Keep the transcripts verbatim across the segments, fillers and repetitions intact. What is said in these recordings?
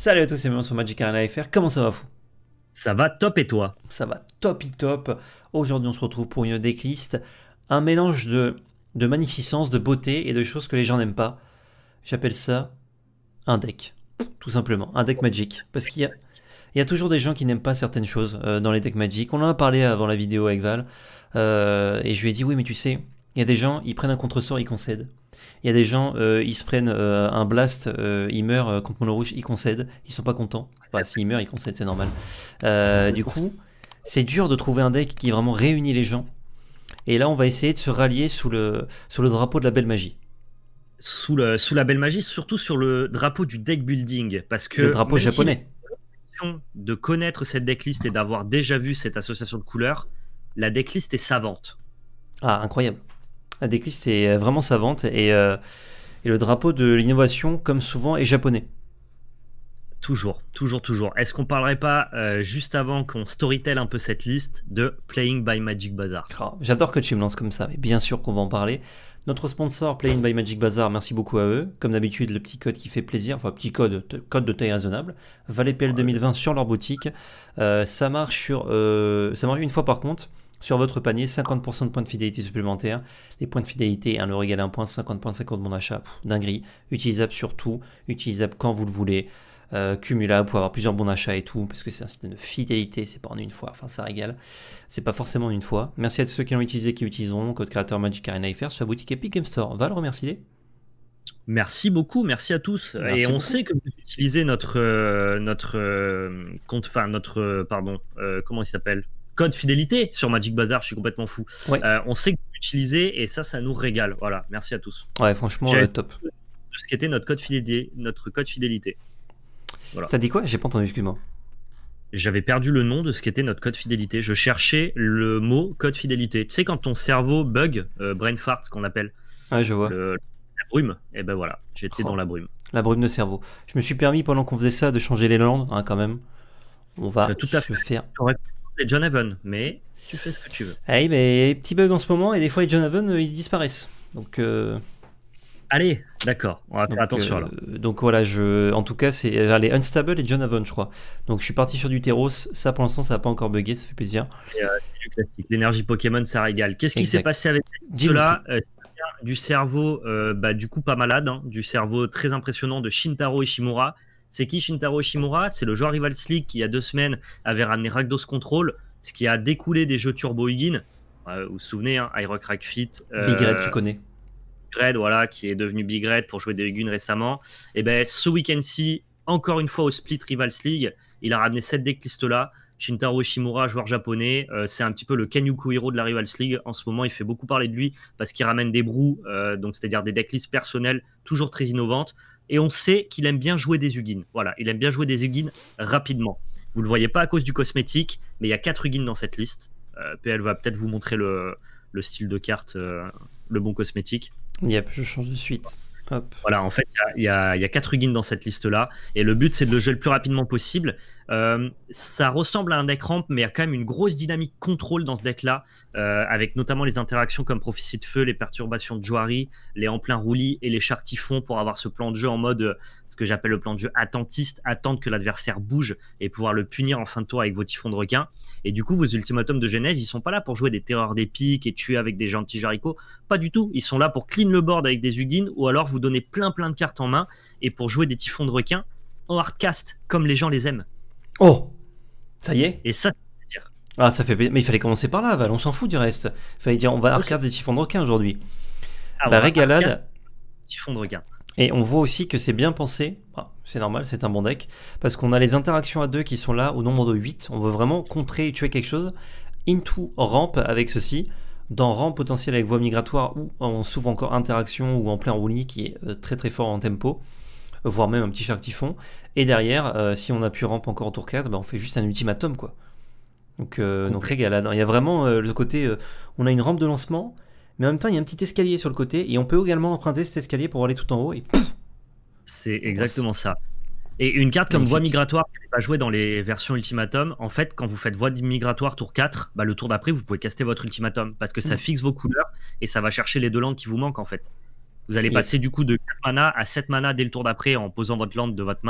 Salut à tous, c'est Mémon sur Magic Arena F R, comment ça va fou? Ça va top et toi? Ça va top top. Aujourd'hui on se retrouve pour une decklist, un mélange de, de magnificence, de beauté et de choses que les gens n'aiment pas. J'appelle ça un deck, tout simplement, un deck Magic. Parce qu'il y a, il y a toujours des gens qui n'aiment pas certaines choses euh, dans les decks Magic. On en a parlé avant la vidéo avec Val, euh, et je lui ai dit oui mais tu sais, il y a des gens, ils prennent un contre-sort, ils concèdent. Il y a des gens, euh, ils se prennent euh, un blast, euh, ils meurent euh, contre mono rouge, ils concèdent, ils sont pas contents. Enfin, s'ils meurent, ils concèdent, c'est normal. Euh, du coup, c'est dur de trouver un deck qui vraiment réunit les gens. Et là, on va essayer de se rallier sous le, sous le drapeau de la belle magie. Sous, le, sous la belle magie, surtout sur le drapeau du deck building. Parce que Le drapeau même japonais. si de connaître cette decklist et d'avoir déjà vu cette association de couleurs, la decklist est savante. Ah, incroyable. La decklist est vraiment savante et, euh, et le drapeau de l'innovation, comme souvent, est japonais. Toujours, toujours, toujours. Est-ce qu'on parlerait pas, euh, juste avant qu'on storytell un peu cette liste, de Playing by Magic Bazaar? Oh, j'adore que tu me lances comme ça, mais bien sûr qu'on va en parler. Notre sponsor, Playing by Magic Bazaar, merci beaucoup à eux. Comme d'habitude, le petit code qui fait plaisir, enfin petit code, code de taille raisonnable. Valet P L deux mille vingt sur leur boutique. Euh, ça marche sur, euh, ça marche une fois par contre. Sur votre panier, cinquante pour cent de points de fidélité supplémentaires. Les points de fidélité, un euro égale un point, cinquante points, cinquante de mon achat. Pff, dinguerie. Utilisable sur tout, utilisable quand vous le voulez. Euh, cumulable pour avoir plusieurs bons d'achat et tout, parce que c'est un système de fidélité, c'est pas en une fois, enfin ça régale, c'est pas forcément en une fois. Merci à tous ceux qui l'ont utilisé, qui l'utiliseront, code créateur Magic Arena F R sur la boutique Epic Game Store. Va le remercier. Merci beaucoup, merci à tous. Merci et on beaucoup. sait que vous utilisez notre euh, notre euh, compte, enfin notre euh, pardon, euh, comment il s'appelle, code fidélité sur Magic Bazaar. Je suis complètement fou. Ouais. Euh, on sait que vous l'utilisez et ça, ça nous régale. Voilà, merci à tous. Ouais, franchement, euh, top. De ce qu'était notre code fidélité, notre code fidélité. Voilà. T'as dit quoi? J'ai pas entendu, excuse-moi. J'avais perdu le nom de ce qu'était notre code fidélité. Je cherchais le mot code fidélité. Tu sais, quand ton cerveau bug, euh, brain fart, ce qu'on appelle. Ouais, je vois. Le, la brume. Et ben voilà, j'étais oh. dans la brume. La brume de cerveau. Je me suis permis, pendant qu'on faisait ça, de changer les landes, hein, quand même. On va tout à se fait. faire... Tu aurais pu John Haven, mais tu fais ce que tu veux. Hey, mais petit bug en ce moment, et des fois les John Haven, ils disparaissent. Donc... Euh... Allez, d'accord, on va faire donc, attention euh, alors. Donc voilà, je, en tout cas, c'est les Unstable et John Haven, je crois. Donc je suis parti sur du Teros. Ça, pour l'instant, ça n'a pas encore bugué, ça fait plaisir. Euh, du classique. L'énergie Pokémon, ça régale. Qu'est-ce qui s'est passé avec cela? euh, Du cerveau, euh, bah, du coup, pas malade, hein, du cerveau très impressionnant de Shintaro Ishimura. C'est qui Shintaro Ishimura? C'est le joueur Rivals League qui, il y a deux semaines, avait ramené Rakdos Control, ce qui a découlé des jeux Turbo Hugin. Euh, vous vous souvenez, hein, Iroh Crack Fit. Euh, Big Red, tu connais. Red, voilà, qui est devenu Big Red pour jouer des Hugin récemment. Et ben ce week-end-ci, encore une fois au Split Rivals League, il a ramené cette decklist-là. Shintaro Ishimura, joueur japonais, euh, c'est un petit peu le Kanyuku Hero de la Rivals League. En ce moment, il fait beaucoup parler de lui parce qu'il ramène des brous, euh, donc c'est-à-dire des decklists personnelles, toujours très innovantes. Et on sait qu'il aime bien jouer des Hugin. Voilà, il aime bien jouer des Hugin rapidement. Vous ne le voyez pas à cause du cosmétique, mais il y a quatre Hugin dans cette liste. Euh, P L va peut-être vous montrer le, le style de carte, euh, le bon cosmétique. Yep, je change de suite. Hop. Voilà, en fait, il y, y, y a quatre Hugin dans cette liste-là. Et le but, c'est de le jouer le plus rapidement possible. Euh, ça ressemble à un deck ramp, mais il y a quand même une grosse dynamique contrôle dans ce deck-là, euh, avec notamment les interactions comme Prophétie de Feu, les perturbations de Johari, les en plein roulis et les chars typhon pour avoir ce plan de jeu en mode, euh, ce que j'appelle le plan de jeu attentiste, attendre que l'adversaire bouge et pouvoir le punir en fin de tour avec vos typhons de requin. Et du coup, vos ultimatums de genèse, ils sont pas là pour jouer des terreurs d'épique et tuer avec des gentils jaricots. Pas du tout. Ils sont là pour clean le board avec des Hugin ou alors vous donner plein plein de cartes en main et pour jouer des typhons de requin en hardcast comme les gens les aiment. Oh, ça y est. Et ça, c'est dire. Ah, ça fait mais il fallait commencer par là, Val, on s'en fout du reste. Il fallait dire on va hardcast des typhons de requin aujourd'hui. Ah, bah, régalade. Typhon de requin. Et on voit aussi que c'est bien pensé, ah, c'est normal, c'est un bon deck, parce qu'on a les interactions à deux qui sont là au nombre de huit. On veut vraiment contrer et tuer quelque chose. Into ramp avec ceci. Dans ramp potentiel avec voie migratoire ou on s'ouvre encore interaction ou en plein roulis qui est très très fort en tempo, voire même un petit shark typhon. Et derrière, euh, si on appuie ramp encore au tour quatre, bah on fait juste un ultimatum quoi. Donc, euh, donc régalade. Il y a vraiment euh, le côté, euh, on a une rampe de lancement, mais en même temps il y a un petit escalier sur le côté et on peut également emprunter cet escalier pour aller tout en haut et c'est exactement ça. Et une carte comme Voie Migratoire qui n'est pas jouée dans les versions Ultimatum, en fait, quand vous faites Voie Migratoire tour quatre, bah, le tour d'après, vous pouvez caster votre Ultimatum parce que ça mmh. fixe vos couleurs et ça va chercher les deux landes qui vous manquent en fait. Vous allez yes. passer du coup de quatre mana à sept mana dès le tour d'après en posant votre land de votre main.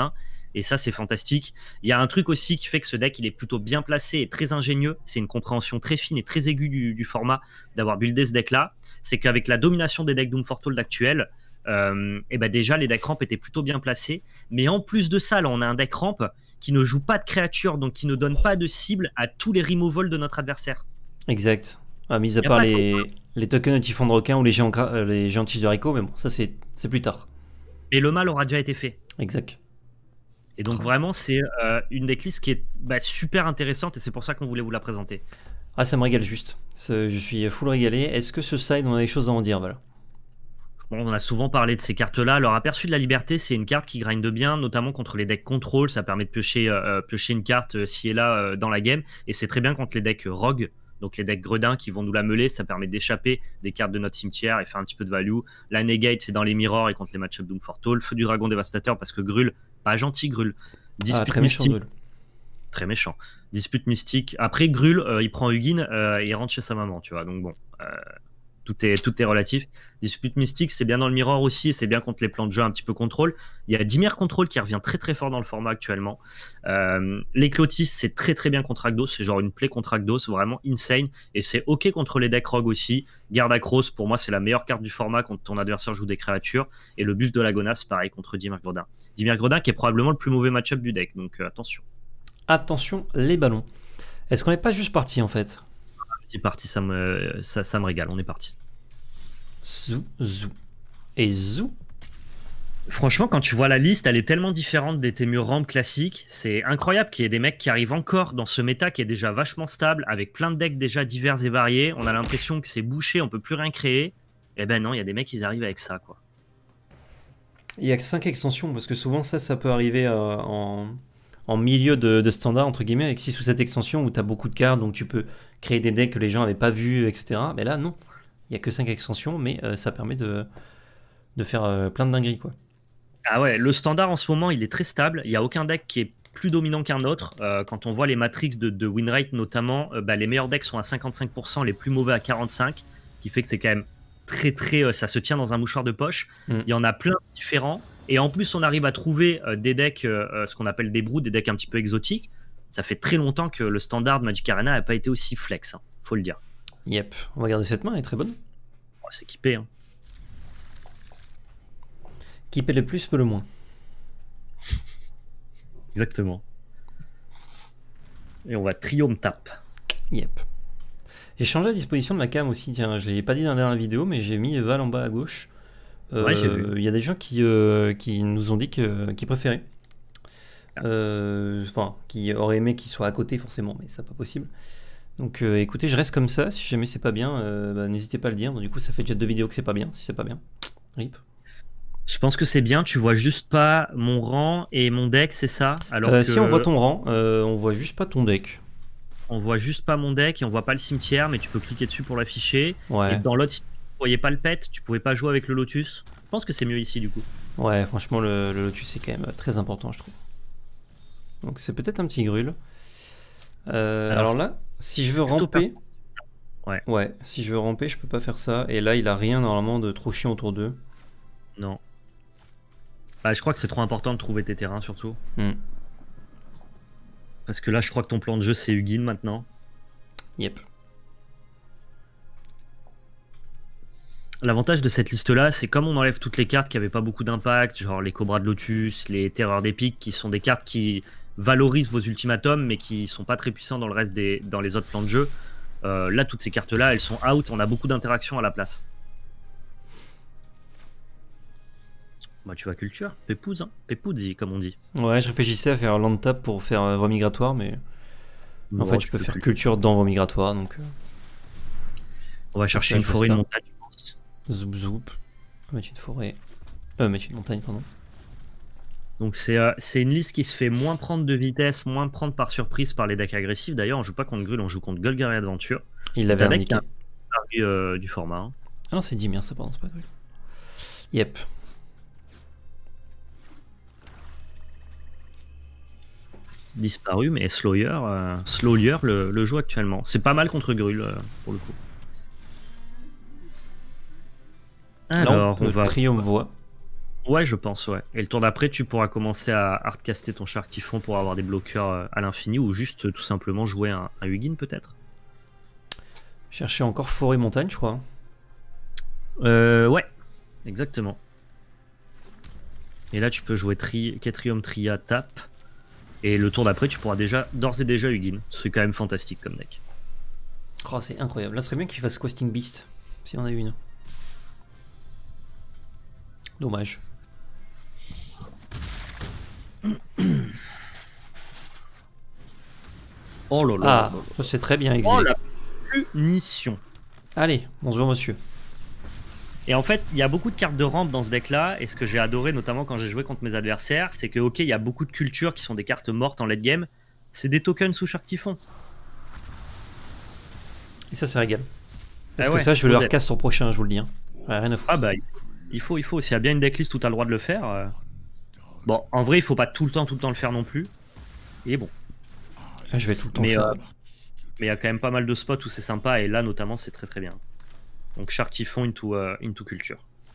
Et ça, c'est fantastique. Il y a un truc aussi qui fait que ce deck, il est plutôt bien placé et très ingénieux. C'est une compréhension très fine et très aiguë du, du format d'avoir buildé ce deck-là. C'est qu'avec la domination des decks Doomfortold actuels, euh, et ben déjà, les decks ramp étaient plutôt bien placés. Mais en plus de ça, là, on a un deck ramp qui ne joue pas de créatures, donc qui ne donne pas de cible à tous les removals de notre adversaire. Exact. Ah, mis à Y a part pas les, les tokens de typhon de requin ou les géants, gra- euh, les géants tiges de haricot, mais bon, ça c'est c'est plus tard. Et le mal aura déjà été fait. Exact. Et donc Oh. vraiment, c'est euh, une decklist qui est bah, super intéressante et c'est pour ça qu'on voulait vous la présenter. Ah, ça me régale juste. Ce- Je suis full régalé. Est-ce que ce side, on a des choses à en dire, voilà. Bon, on a souvent parlé de ces cartes-là. Alors, Aperçu de la Liberté, c'est une carte qui grind bien, notamment contre les decks contrôle. Ça permet de piocher, euh, piocher une carte euh, ci et là euh, dans la game. Et c'est très bien contre les decks rogue, donc les decks gredins qui vont nous la meuler. Ça permet d'échapper des cartes de notre cimetière et faire un petit peu de value. La Negate, c'est dans les mirrors et contre les match-up Doomfortold. Feu du Dragon Dévastateur parce que Grul, pas gentil Grul. Dispute Ah, très méchant, Mystique, Grul. très méchant. Dispute Mystique. Après, Grul, euh, il prend Hugin euh, et il rentre chez sa maman, tu vois. Donc bon. Euh, Tout est, tout est relatif. Dispute Mystique, c'est bien dans le mirror aussi, et c'est bien contre les plans de jeu un petit peu contrôle. Il y a Dimir Control qui revient très très fort dans le format actuellement. Euh, L'Eclotis, c'est très très bien contre Agdos, c'est genre une play contre Agdos, vraiment insane. Et c'est ok contre les decks rogue aussi. Garde Acros, pour moi, c'est la meilleure carte du format quand ton adversaire joue des créatures. Et le buste de la Gonasse, pareil contre Dimir Gredin. Dimir Gredin qui est probablement le plus mauvais match-up du deck, donc euh, attention. Attention, les ballons. Est-ce qu'on n'est pas juste parti en fait? C'est parti, ça me, ça, ça me régale, on est parti. Zou, zou. Et zou. Franchement, quand tu vois la liste, elle est tellement différente des Temur Ramp classiques. C'est incroyable qu'il y ait des mecs qui arrivent encore dans ce méta qui est déjà vachement stable, avec plein de decks déjà divers et variés. On a l'impression que c'est bouché, on peut plus rien créer. Eh ben non, il y a des mecs qui arrivent avec ça, quoi. Il y a que cinq extensions, parce que souvent ça, ça peut arriver euh, en, en milieu de, de standard, entre guillemets, avec six ou sept extensions où tu as beaucoup de cartes, donc tu peux créer des decks que les gens n'avaient pas vus, et cetera. Mais là, non. Il n'y a que cinq extensions, mais euh, ça permet de, de faire euh, plein de dingueries, quoi. Ah ouais, le standard en ce moment, il est très stable. Il n'y a aucun deck qui est plus dominant qu'un autre. Euh, quand on voit les matrix de, de winrate notamment, euh, bah, les meilleurs decks sont à cinquante-cinq pour cent, les plus mauvais à quarante-cinq pour cent, qui fait que c'est quand même très très... euh, ça se tient dans un mouchoir de poche. Mm. Il y en a plein de différents. Et en plus, on arrive à trouver euh, des decks, euh, ce qu'on appelle des broods, des decks un petit peu exotiques. Ça fait très longtemps que le standard de Magic Arena n'a pas été aussi flex, hein, faut le dire. Yep, on va garder cette main, elle est très bonne. Oh, c'est équipé, hein. Qui paie le plus peut le moins. Exactement. Et on va Triome Tap. Yep. J'ai changé la disposition de la cam aussi, tiens, je l'ai pas dit dans la dernière vidéo, mais j'ai mis Val en bas à gauche. Euh, Ouais, j'ai vu. Il y a des gens qui, euh, qui nous ont dit que, qu'ils préféraient. Euh, Enfin, qui auraient aimé qu'il soit à côté forcément, mais c'est pas possible. Donc euh, écoutez, je reste comme ça, si jamais c'est pas bien, euh, bah, n'hésitez pas à le dire. Bon, du coup, ça fait déjà deux vidéos que c'est pas bien, si c'est pas bien. Rip. Je pense que c'est bien, tu vois juste pas mon rang et mon deck, c'est ça? Alors Euh, que Si on voit ton rang, euh, on voit juste pas ton deck. on voit juste pas mon deck et on voit pas le cimetière, mais tu peux cliquer dessus pour l'afficher. Ouais. Et dans l'autre, si tu voyais pas le pet, tu pouvais pas jouer avec le Lotus. Je pense que c'est mieux ici du coup. Ouais, franchement, le, le Lotus c'est quand même très important, je trouve. Donc c'est peut-être un petit grul. Euh, alors, Alors, là, si je veux plutôt ramper, Ouais. ouais, si je veux ramper, je peux pas faire ça. Et là, il a rien normalement de trop chiant autour d'eux. Non. Bah, je crois que c'est trop important de trouver tes terrains surtout. Hmm. Parce que là, je crois que ton plan de jeu c'est Hugin maintenant. Yep. L'avantage de cette liste-là, c'est comme on enlève toutes les cartes qui n'avaient pas beaucoup d'impact, genre les Cobras de Lotus, les Terreurs d'Épique, qui sont des cartes qui valorisent vos ultimatums, mais qui sont pas très puissants dans le reste des, dans les autres plans de jeu. Euh, là, toutes ces cartes-là, elles sont out, on a beaucoup d'interactions à la place. Bah, tu vas culture, pépouze, hein, pépouzi, comme on dit. Ouais, je réfléchissais à faire land tap pour faire euh, voie migratoire, mais en Bon, fait, tu je peux peux faire cul- culture dans voie migratoire, donc euh, On va chercher ça, une je fais forêt, ça. une montagne, je pense. zoup zoup. Mettre une forêt. Euh, mettre une montagne, pardon. Donc c'est euh, c'est une liste qui se fait moins prendre de vitesse, moins prendre par surprise par les decks agressifs. D'ailleurs, on joue pas contre Grul, on joue contre Golgari Adventure. Il l'avait Un deck qui indiqué. a disparu, euh, du format, hein. Ah non, c'est Dimir, ça, pardon, c'est pas grave. Yep. Disparu, mais Slower, euh, Slower le, le joue actuellement. C'est pas mal contre Grul, euh, pour le coup. Là, Alors, on on, peut va... triomphe voie. Ouais, je pense, ouais. Et le tour d'après, tu pourras commencer à hardcaster ton char typhon pour avoir des bloqueurs euh, à l'infini ou juste euh, tout simplement jouer un, un Hugin peut-être. Chercher encore forêt montagne, je crois. Euh, ouais, exactement. Et là, tu peux jouer tri Ketrium Tria Tap. Et le tour d'après, tu pourras déjà d'ores et déjà Hugin. C'est quand même fantastique comme deck. Oh, c'est incroyable. Là, ce serait bien qu'il fasse Questing Beast, s'il y en a une. Dommage. Oh là là. Ah, là là. ça c'est très bien, Oh Exilé. la punition. Allez, on se voit, monsieur. Et en fait, il y a beaucoup de cartes de rampe dans ce deck-là, et ce que j'ai adoré, notamment quand j'ai joué contre mes adversaires, c'est que, ok, il y a beaucoup de cultures qui sont des cartes mortes en late game, c'est des tokens sous Shark Typhon. Et ça, c'est régal. Parce Ah que ouais, ça, je vais le vous êtes- hardcast sur prochain, je vous le dis. Hein. Ouais, rien à foutre. Ah bah, il faut, il faut. S'il y a bien une decklist où tu as le droit de le faire. euh, Bon, en vrai, il faut pas tout le temps, tout le temps le faire non plus. Et bon. Ah, je vais tout le temps Mais le euh, faire. mais il y a quand même pas mal de spots où c'est sympa, et là, notamment, c'est très très bien. Donc, Shark Typhon into, euh, into culture.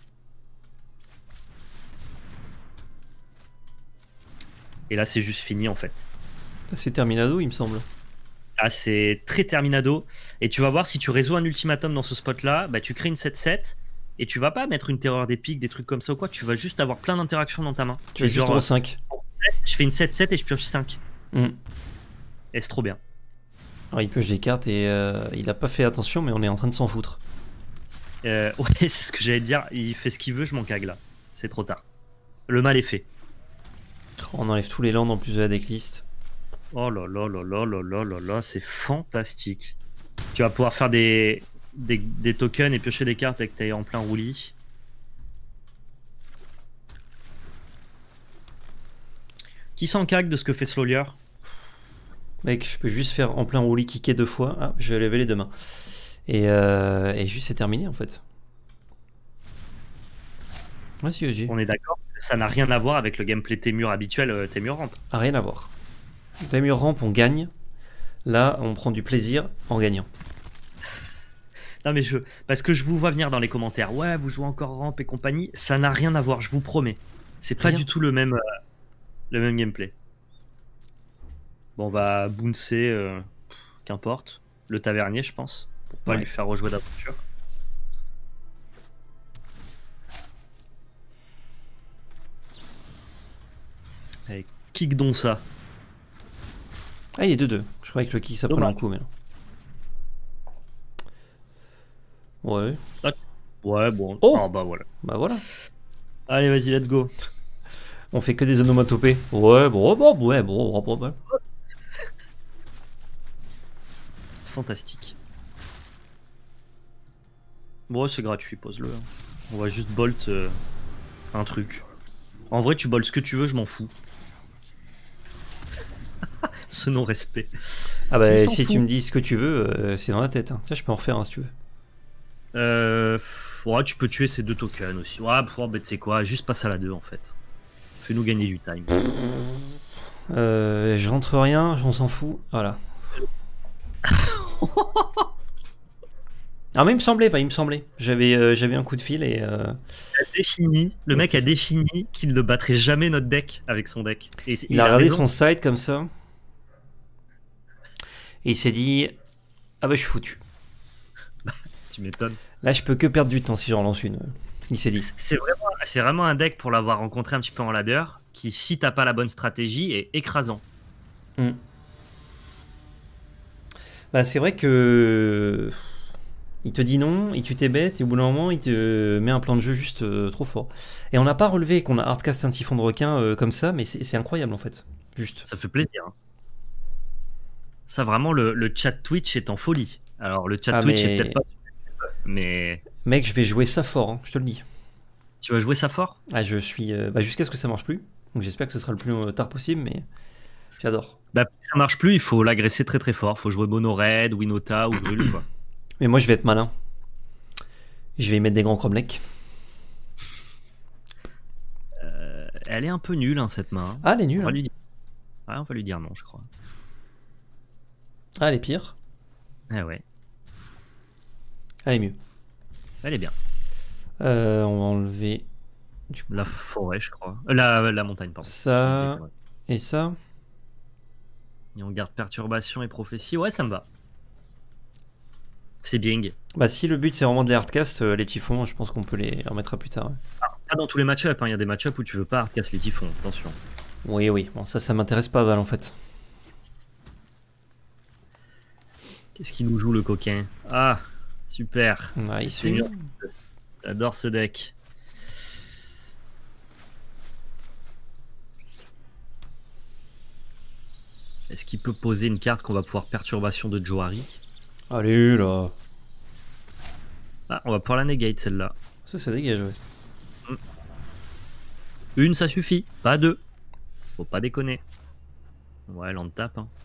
Et là, c'est juste fini en fait. C'est Terminado, il me semble. Là, c'est très terminado. Et tu vas voir, si tu résous un ultimatum dans ce spot-là, bah, tu crées une sept sept. Et tu vas pas mettre une terreur des pics, des trucs comme ça ou quoi. Tu vas juste avoir plein d'interactions dans ta main. Tu es Et juste genre, au cinq. je fais une sept sept et je pioche cinq. Mm. Et c'est trop bien. Alors, il pioche des cartes et euh, il a pas fait attention, mais on est en train de s'en foutre. Euh, ouais, c'est ce que j'allais te dire. Il fait ce qu'il veut, je m'en cague là. C'est trop tard. Le mal est fait. On enlève tous les lands en plus de la decklist. Oh là là là là là là là là, c'est fantastique. Tu vas pouvoir faire des, des, des tokens et piocher des cartes avec t'es en plein roulis. Qui s'en cague de ce que fait Slowlier? Mec, je peux juste faire en plein roulis kicker deux fois. Ah, je vais lever les deux mains. Et, euh, et juste c'est terminé en fait. Ouais, si, G. On est d'accord, ça n'a rien à voir avec le gameplay Témur habituel, euh, Témur ramp. Ah, rien à voir. Témur ramp, on gagne. Là, on prend du plaisir en gagnant. Non mais je, parce que je vous vois venir dans les commentaires, ouais, vous jouez encore ramp et compagnie, ça n'a rien à voir, je vous promets. C'est pas Rien. du tout le même, euh, le même gameplay. Bon, on va bouncer, euh, qu'importe, le tavernier, je pense, pour pas Ouais. lui faire rejouer d'aventure. Allez, kick donc ça. Ah, il est deux deux. Je croyais que le kick ça prenait Dommage. un coup, mais non. Ouais. Ouais, bon. Oh Ah, bah voilà. Bah voilà. Allez, vas-y, let's go. On fait que des onomatopées. Ouais, bon, bon, ouais, bon, bon, bon. Fantastique. Bon, c'est gratuit, pose-le. On va juste bolt euh, un truc. En vrai, tu boltes ce que tu veux, je m'en fous. Ce non-respect. Ah bah Qui s'en si fout tu me dis ce que tu veux, euh, c'est dans la tête. Hein. Tiens, je peux en refaire un si tu veux. Euh, ouais, tu peux tuer ces deux tokens aussi. Ouais, pour tu sais quoi, juste passe à la deux en fait. Fais-nous gagner du time. Euh, je rentre rien, on s'en fout. Voilà. Ah mais il me semblait, enfin, il me semblait. J'avais euh, j'avais un coup de fil et... Euh... Il a défini, le Ouais, mec c'est a ça. défini qu'il ne battrait jamais notre deck avec son deck. Et Il a regardé raison. son site comme ça. Et il s'est dit... Ah bah je suis foutu. Tu m'étonnes. Là je peux que perdre du temps si j'en lance une. Il s'est dit. C'est vraiment, c'est vraiment un deck pour l'avoir rencontré un petit peu en ladder, qui si t'as pas la bonne stratégie est écrasant. Hmm. Bah c'est vrai que... Il te dit non, il tue tes bêtes, et au bout d'un moment, il te met un plan de jeu juste euh, trop fort. Et on n'a pas relevé qu'on a hardcast un typhon de requin euh, comme ça, mais c'est c'est incroyable en fait. Juste. Ça fait plaisir. Hein. Ça vraiment, le, le chat Twitch est en folie. Alors le chat Ah, Twitch mais- est peut-être pas... Mais Mec, je vais jouer ça fort, hein, je te le dis. tu vas jouer ça fort? Ah, je suis... euh, bah, jusqu'à ce que ça marche plus. Donc j'espère que ce sera le plus euh, tard possible, mais j'adore. Bah, si ça marche plus, il faut l'agresser très très fort. Faut jouer Mono Red, Winota ou Grul, quoi. Mais moi, je vais être malin. Je vais y mettre des grands cromlech. Euh, elle est un peu nulle, hein, cette main. Ah, elle est On nulle. va Hein. lui dire... Ouais, on va lui dire non, je crois. Ah, elle est pire. Ah ouais, Elle est mieux. elle est bien. Euh, on va enlever Du coup, La forêt, je crois. Euh, La, la montagne, pardon. ça et ça. Et on garde perturbation et prophétie. Ouais, ça me va. C'est Bing. Bah, si le but c'est vraiment de les hardcast, euh, les typhons, je pense qu'on peut les remettre à plus tard. Ouais. Pas dans tous les match-ups, hein. Il y a des match-ups où tu veux pas hardcast les typhons, attention. Oui, oui, bon, ça, ça m'intéresse pas, Val, en fait. Qu'est-ce qu'il nous joue le coquin? Ah, super. Ah, il C'est suit. mieux. J'adore ce deck. Est-ce qu'il peut poser une carte qu'on va pouvoir perturbation de Johari? Allez, là. Ah, on va pouvoir la negate celle-là. Ça, ça dégage, ouais. Une, ça suffit, pas deux. Faut pas déconner. Ouais, l'on tape. Hein.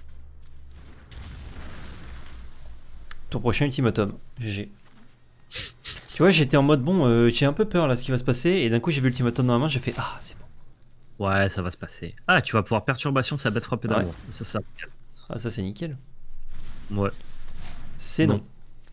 Ton prochain ultimatum. G G. Tu vois, j'étais en mode bon, euh, j'ai un peu peur là ce qui va se passer, et d'un coup j'ai vu l'ultimatum dans la main, j'ai fait ah, c'est bon. Ouais, ça va se passer. Ah, tu vas pouvoir perturbation de sa bête frappée d'amour. Ouais. Ça, ça. Ah, ça c'est nickel. Ouais. C'est non. non.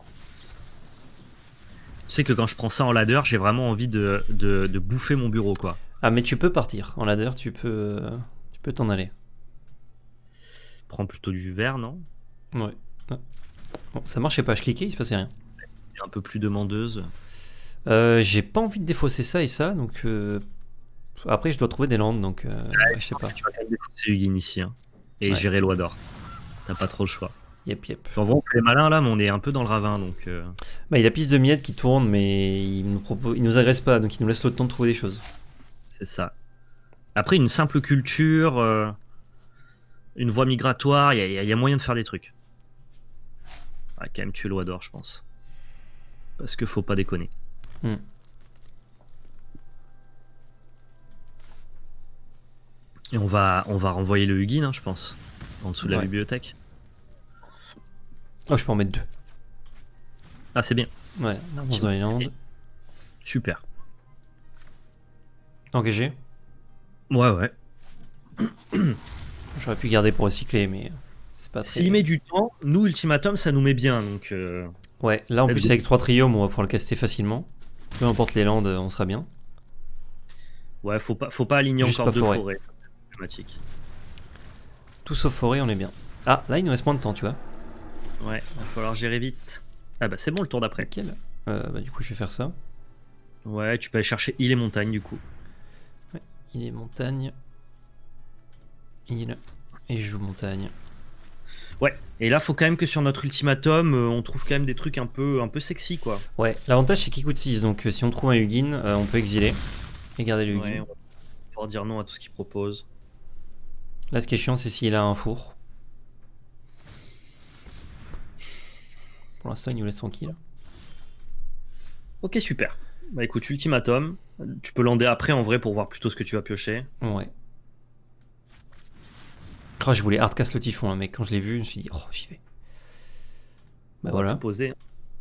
Tu sais que quand je prends ça en ladder, j'ai vraiment envie de, de, de bouffer mon bureau, quoi. Ah, mais tu peux partir. En ladder, tu peux euh, tu peux t'en aller. Prends plutôt du vert, non? Ouais. Ah. Bon, ça marchait pas, je cliquais, il se passait rien. Un peu plus demandeuse. Euh, j'ai pas envie de défausser ça et ça, donc euh... après je dois trouver des landes, donc euh... ouais, ouais, je sais pas. Tu vas quand même défausser Hugin ici, hein, et ouais. gérer Loi d'Or. T'as pas trop le choix. Yep, yep. En vrai, on fait les malins là, mais on est un peu dans le ravin, donc. Euh... Bah, il a piste de miette qui tourne, mais il nous propose, il nous agresse pas, donc il nous laisse le temps de trouver des choses. C'est ça. Après, une simple culture, euh... une voie migratoire, il y, y, y a moyen de faire des trucs. Ah, quand même tuer Loi d'Or, je pense. Parce que faut pas déconner. Hmm. Et on va, on va renvoyer le Hugin, hein, je pense, en dessous de la ouais. bibliothèque. Oh, je peux en mettre deux. Ah, c'est bien. Ouais, dans un land. Super. Engagé. Ouais, ouais. J'aurais pu garder pour recycler, mais c'est pas très... S'il met du temps, nous, Ultimatum, ça nous met bien, donc... Euh... Ouais, là, en plus, avec trois triomes, on va pouvoir le caster facilement. Peu importe les landes, on sera bien. Ouais, faut pas, faut pas aligner Juste encore pas deux forêt. forêts. C'est problématique. Tout sauf forêt, on est bien. Ah, là, il nous reste moins de temps, tu vois. Ouais, va falloir gérer vite. Ah bah, c'est bon, le tour d'après. Nickel. Euh, bah, du coup, je vais faire ça. Ouais, tu peux aller chercher île et montagne, du coup. Ouais, île et montagne. Île et je joue montagne. Ouais, et là, faut quand même que sur notre ultimatum, euh, on trouve quand même des trucs un peu, un peu sexy, quoi. Ouais, l'avantage, c'est qu'il coûte six, donc euh, si on trouve un Hugin, euh, on peut exiler et garder le Hugin. Ouais, on va pouvoir dire non à tout ce qu'il propose. Là, ce qui est chiant, c'est s'il a un four. Pour l'instant, il nous laisse tranquille. Ok, super. Bah écoute, ultimatum. Tu peux lander après en vrai pour voir plutôt ce que tu vas piocher. Ouais. Oh, je voulais hardcast le typhon, hein, mais quand je l'ai vu, je me suis dit, oh, j'y vais. Bah on voilà. Va tout poser.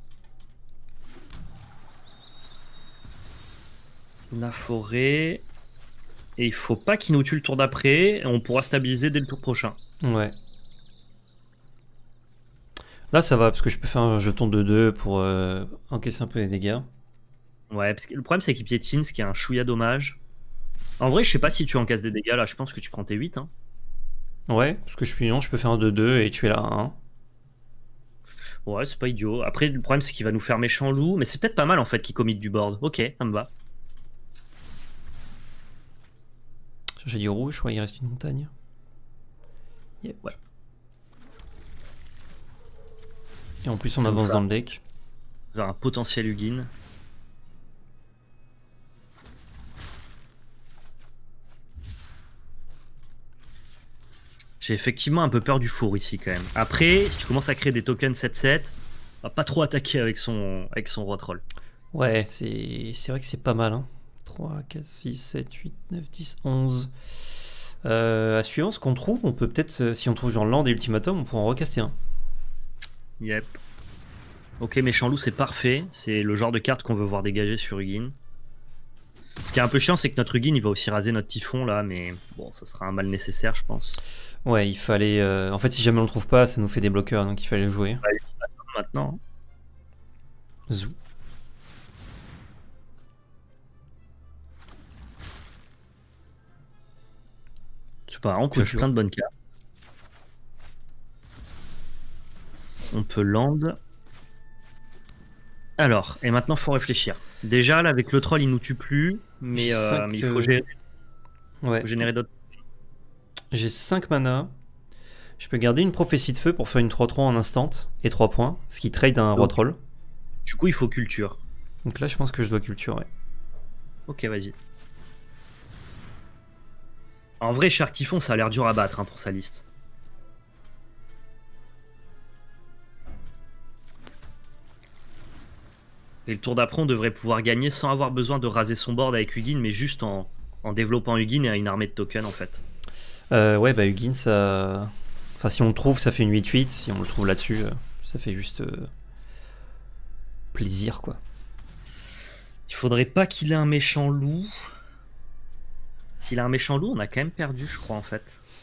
La forêt. Et il faut pas qu'il nous tue le tour d'après. On pourra stabiliser dès le tour prochain. Ouais. Là, ça va, parce que je peux faire un jeton de deux pour euh, encaisser un peu les dégâts. Ouais, parce que le problème, c'est qu'il piétine, ce qui est un chouïa dommage. En vrai, je sais pas si tu encaisses des dégâts, là. Je pense que tu prends tes huit. Hein. Ouais, parce que je suis non, je peux faire un deux deux et tuer la un. Ouais, c'est pas idiot. Après, le problème, c'est qu'il va nous faire méchant loup. Mais c'est peut-être pas mal, en fait, qu'il commit du board. Ok, ça me va. J'ai du rouge, je crois qu'il reste une montagne. Yep. Ouais. Et en plus, on avance dans le deck. Vers un potentiel Hugin. J'ai effectivement un peu peur du four ici quand même. Après, si tu commences à créer des tokens sept sept, on va pas trop attaquer avec son, avec son roi troll. Ouais, c'est vrai que c'est pas mal. Hein. trois, quatre, six, sept, huit, neuf, dix, onze. Euh, à suivant ce qu'on trouve, on peut peut-être, si on trouve genre land et ultimatum, on pourra en recaster un. Yep. Ok, méchant loup, c'est parfait. C'est le genre de carte qu'on veut voir dégager sur Hugin. Ce qui est un peu chiant, c'est que notre Hugin, il va aussi raser notre typhon là, mais bon, ça sera un mal nécessaire, je pense. Ouais, il fallait. Euh... En fait, si jamais on le trouve pas, ça nous fait des bloqueurs, donc il fallait le jouer. Ouais, maintenant. Zou. sais pas, on coche plein de bonnes cartes. On peut land. Alors, et maintenant, faut réfléchir. Déjà, là, avec le troll, il nous tue plus, mais, euh, mais il faut gérer, ouais. faut générer d'autres. J'ai cinq mana. Je peux garder une prophétie de feu pour faire une trois trois en instant et trois points, ce qui trade un roi troll. Du coup, il faut culture. Donc là, je pense que je dois culture, ouais. Ok, vas-y. En vrai, Shark Typhon, ça a l'air dur à battre hein, pour sa liste. Et le tour d'après, on devrait pouvoir gagner sans avoir besoin de raser son board avec Hugin, mais juste en, en développant Hugin et une armée de tokens en fait. Euh, ouais, bah Hugin, ça. Enfin, si on le trouve, ça fait une huit huit. Si on le trouve là-dessus, ça fait juste. Euh... plaisir, quoi. Il faudrait pas qu'il ait un méchant loup. S'il a un méchant loup, on a quand même perdu, je crois, en fait.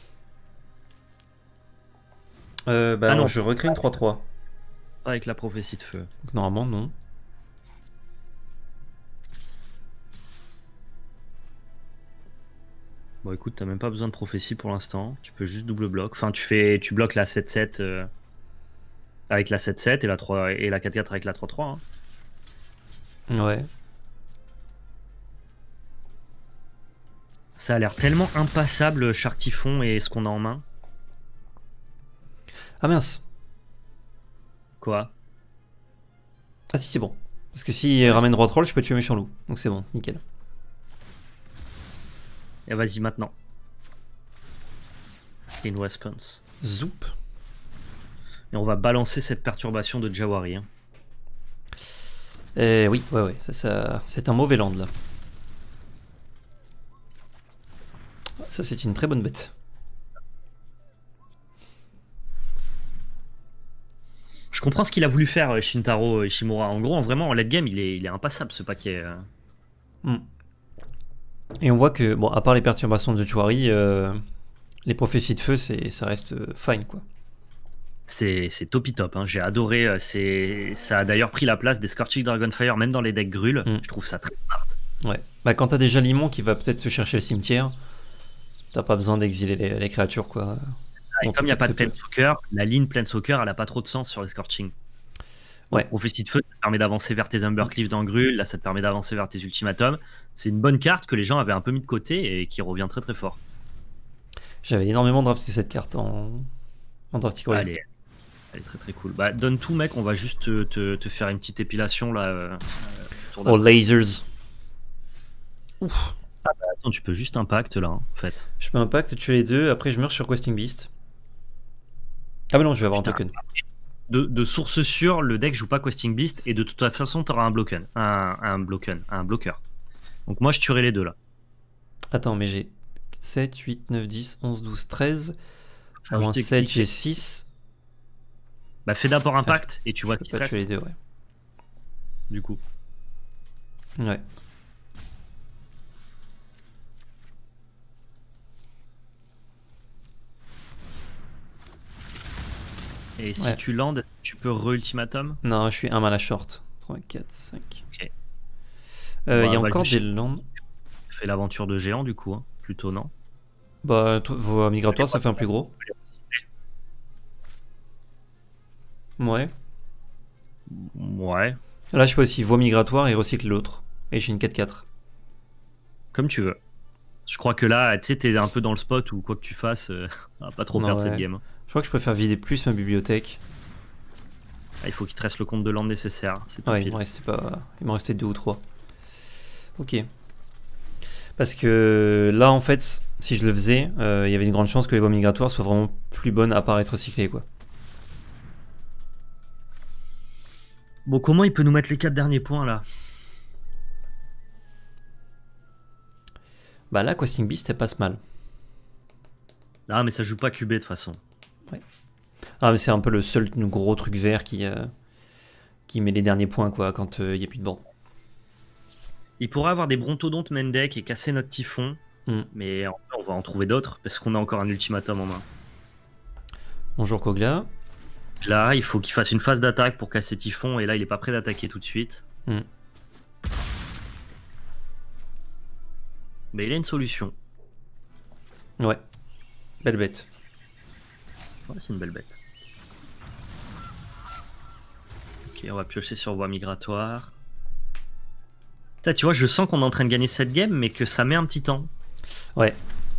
Euh, bah ah non, je recrée une trois trois. Pas avec la prophétie de feu. Donc, normalement, non. Bon, écoute, t'as même pas besoin de prophétie pour l'instant. Tu peux juste double bloc. Enfin, tu fais, tu bloques la sept sept euh, avec la sept sept et la trois et la quatre quatre avec la trois trois. Hein. Ouais. Ça a l'air tellement impassable, Shark Typhon et ce qu'on a en main. Ah mince. Quoi? Ah si, c'est bon. Parce que s'il ouais. ramène roi troll, je peux tuer méchant loup. Donc c'est bon, nickel. Et vas-y maintenant. In Weapons. Zoup. Et on va balancer cette perturbation de Jawari. Hein. Et oui, ouais, ouais. Ça, ça, c'est un mauvais land là. Ça, c'est une très bonne bête. Je comprends ce qu'il a voulu faire, Shintaro Ishimura. En gros, vraiment, en late game, il est, il est impassable ce paquet. Mm. Et on voit que, bon, à part les perturbations de Chouari, euh, les prophéties de feu, ça reste euh, fine, quoi. C'est topi top, hein. J'ai adoré. Ça a d'ailleurs pris la place des Scorching Dragonfire, même dans les decks Grul. Mm. Je trouve ça très smart. Ouais. Bah, quand t'as déjà Limon qui va peut-être se chercher le cimetière, t'as pas besoin d'exiler les, les créatures, quoi. Et bon, comme il n'y a pas de Planeswalker, la ligne Planeswalker, elle a pas trop de sens sur les Scorching. Ouais. Prophétie de feu, ça te permet d'avancer vers tes Umbercleave dans Grul, là ça te permet d'avancer vers tes Ultimatums. C'est une bonne carte que les gens avaient un peu mis de côté et qui revient très très fort. J'avais énormément drafté cette carte en, en drafting. Ah, elle, est... elle est très très cool. Bah, donne tout mec, on va juste te, te, te faire une petite épilation là. Euh, oh lasers. Ouf. Ah bah attends, tu peux juste impact là, hein, en fait. Je peux impact, tuer les deux, après je meurs sur Questing Beast. Ah bah non, je vais avoir Putain. un token. De, de source sûre, le deck joue pas Questing Beast et de toute façon, tu auras un blocken, un, un blocken, un bloqueur. Donc moi, je tuerai les deux là. Attends, mais j'ai sept, huit, neuf, dix, onze, douze, treize. Enfin, moins sept, j'ai six. Bah fais d'abord impact ah, et tu vois ce qui reste. Tuer les deux, ouais. Du coup. Ouais. Et si ouais. tu landes, tu peux re-ultimatum? Non, je suis un mana short. trois, quatre, cinq. Ok. Il euh, bah, y a encore des landes. Fais l'aventure de géant du coup, hein. Plutôt non? Bah, voie migratoire, ça fait un plus gros. Ouais. Ouais. Là, je peux aussi voie migratoire et recycle l'autre. Et j'ai une quatre quatre. Comme tu veux. Je crois que là, tu sais, t'es un peu dans le spot où quoi que tu fasses, euh, on va pas trop non, perdre ouais. cette game. Je crois que je préfère vider plus ma bibliothèque. Ah, il faut qu'il te reste le compte de land nécessaire. Ouais, il m'en restait pas. Il m'en restait deux ou trois. Ok. Parce que là, en fait, si je le faisais, euh, il y avait une grande chance que les voies migratoires soient vraiment plus bonnes à part être recyclées, quoi. Bon, comment il peut nous mettre les quatre derniers points là? Bah là, Questing Beast, elle passe mal. Ah, mais ça joue pas Q B de toute façon. Ouais. Ah, mais c'est un peu le seul gros truc vert qui, euh, qui met les derniers points, quoi, quand il euh, n'y a plus de board. Il pourrait avoir des brontodontes main deck et casser notre typhon, mm. mais on va en trouver d'autres parce qu'on a encore un ultimatum en main. Bonjour Kogla. Là, il faut qu'il fasse une phase d'attaque pour casser typhon et là, il est pas prêt d'attaquer tout de suite. Mm. Mais il a une solution. Ouais. Belle bête. Ouais, c'est une belle bête. Ok, on va piocher sur voie migratoire. Putain, tu vois, je sens qu'on est en train de gagner cette game, mais que ça met un petit temps. Ouais.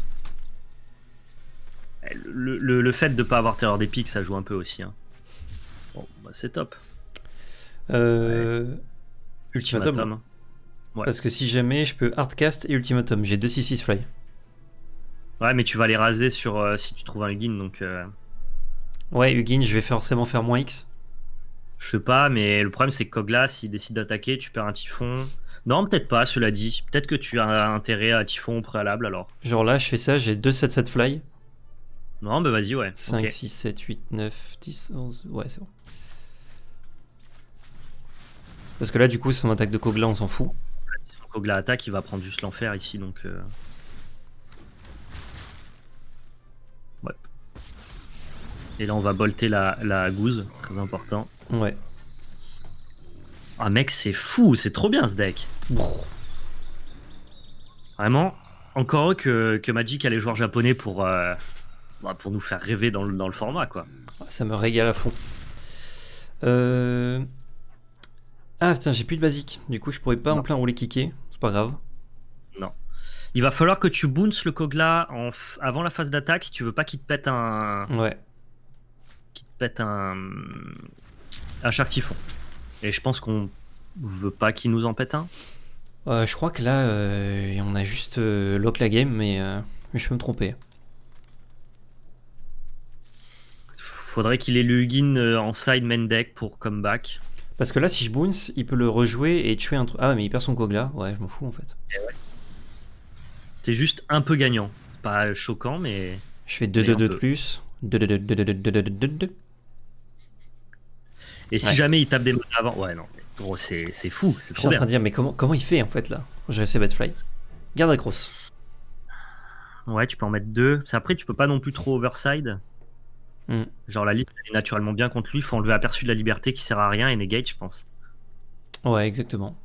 Le, le, le fait de ne pas avoir terreur des pics, ça joue un peu aussi. Hein. Bon, bah c'est top. Euh... Ouais. Ultimatum. Ultimatum. Ouais. Parce que si jamais je peux hardcast et ultimatum, j'ai deux six six fly. Ouais, mais tu vas les raser sur euh, si tu trouves un Hugin, donc. Euh... Ouais, Hugin, je vais forcément faire moins X. Je sais pas, mais le problème c'est que Kogla, s'il décide d'attaquer, tu perds un typhon. Non, peut-être pas, cela dit. Peut-être que tu as intérêt à typhon au préalable alors. Genre là, je fais ça, j'ai deux sept sept fly. Non, bah vas-y, ouais. cinq, okay. six, sept, huit, neuf, dix, onze. Ouais, c'est bon. Parce que là, du coup, son attaque de Kogla, on s'en fout. Si son Kogla attaque, il va prendre juste l'enfer ici, donc. Euh... Ouais. Et là, on va bolter la, la gouze, très important. Ouais. Ah, mec, c'est fou, c'est trop bien ce deck. Brrr. Vraiment, encore heureux que, que Magic a les joueurs japonais pour, euh, pour nous faire rêver dans le, dans le format, quoi. Ça me régale à fond. Euh... Ah putain, j'ai plus de basique. Du coup, je pourrais pas non. en plein rouler kicker. C'est pas grave. Non. Il va falloir que tu bounce le Kogla en f... avant la phase d'attaque si tu veux pas qu'il te pète un. Ouais. Qu'il te pète un. Un Shark Typhon. Et je pense qu'on veut pas qu'il nous en pète un. Euh, je crois que là, euh, on a juste euh, lock la game, mais, euh, mais je peux me tromper. Faudrait qu'il ait le Hugin en side main deck pour comeback. Parce que là, si je bounce, il peut le rejouer et tuer un truc. Ah, mais il perd son Kogla. Ouais, je m'en fous en fait. Ouais. T'es juste un peu gagnant. Pas choquant, mais. Je fais deux deux deux de plus. deux deux deux deux deux deux deux deux deux. Et si ouais. jamais il tape des modes avant. Ouais, non. Gros, c'est fou. C'est trop bien. Je suis en train de dire, mais comment, comment il fait en fait là? Je reste Batfly. Garde la crosse. Ouais, tu peux en mettre deux. Après, tu peux pas non plus trop overside. Mm. Genre la liste elle est naturellement bien contre lui, il faut enlever aperçu de la liberté qui sert à rien et negate, je pense. Ouais, exactement.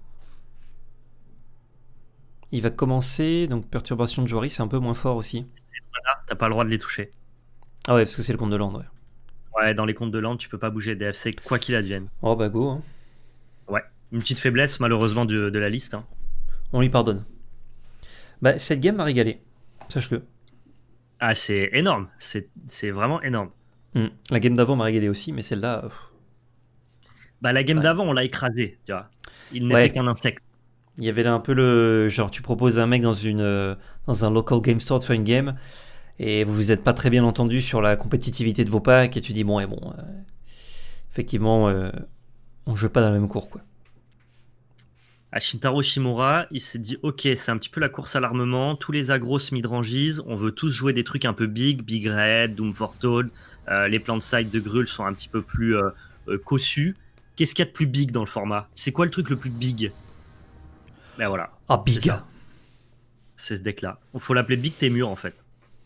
Il va commencer, donc perturbation de Joari, c'est un peu moins fort aussi. Voilà, t'as pas le droit de les toucher. Ah ouais, parce que c'est le compte de land, ouais. Ouais, dans les comptes de land, tu peux pas bouger D F C quoi qu'il advienne. Oh bah go. Hein. Ouais, une petite faiblesse malheureusement de, de la liste. Hein. On lui pardonne. Bah cette game m'a régalé, sache-le. Ah c'est énorme, c'est vraiment énorme. Mmh. La game d'avant m'a régalé aussi, mais celle-là... Euh... Bah la game ouais. d'avant, on l'a écrasé, tu vois. Il n'était ouais. qu'un insecte. Il y avait là un peu le... Genre, tu proposes à un mec dans, une, dans un local game store de faire une game, et vous vous êtes pas très bien entendu sur la compétitivité de vos packs, et tu dis, bon, et bon... Euh... Effectivement, euh... on joue pas dans la même cour, quoi. À Shintaro Shimura, il s'est dit, ok, c'est un petit peu la course à l'armement, tous les agros se midrangisent, on veut tous jouer des trucs un peu big, Big Red, Doom Foretold, euh, les plans de side de Gruul sont un petit peu plus euh, euh, cossus. Qu'est-ce qu'il y a de plus big dans le format? C'est quoi le truc le plus big? Ben voilà. Ah, big. C'est ce deck-là. Il faut l'appeler Big Temur, en fait.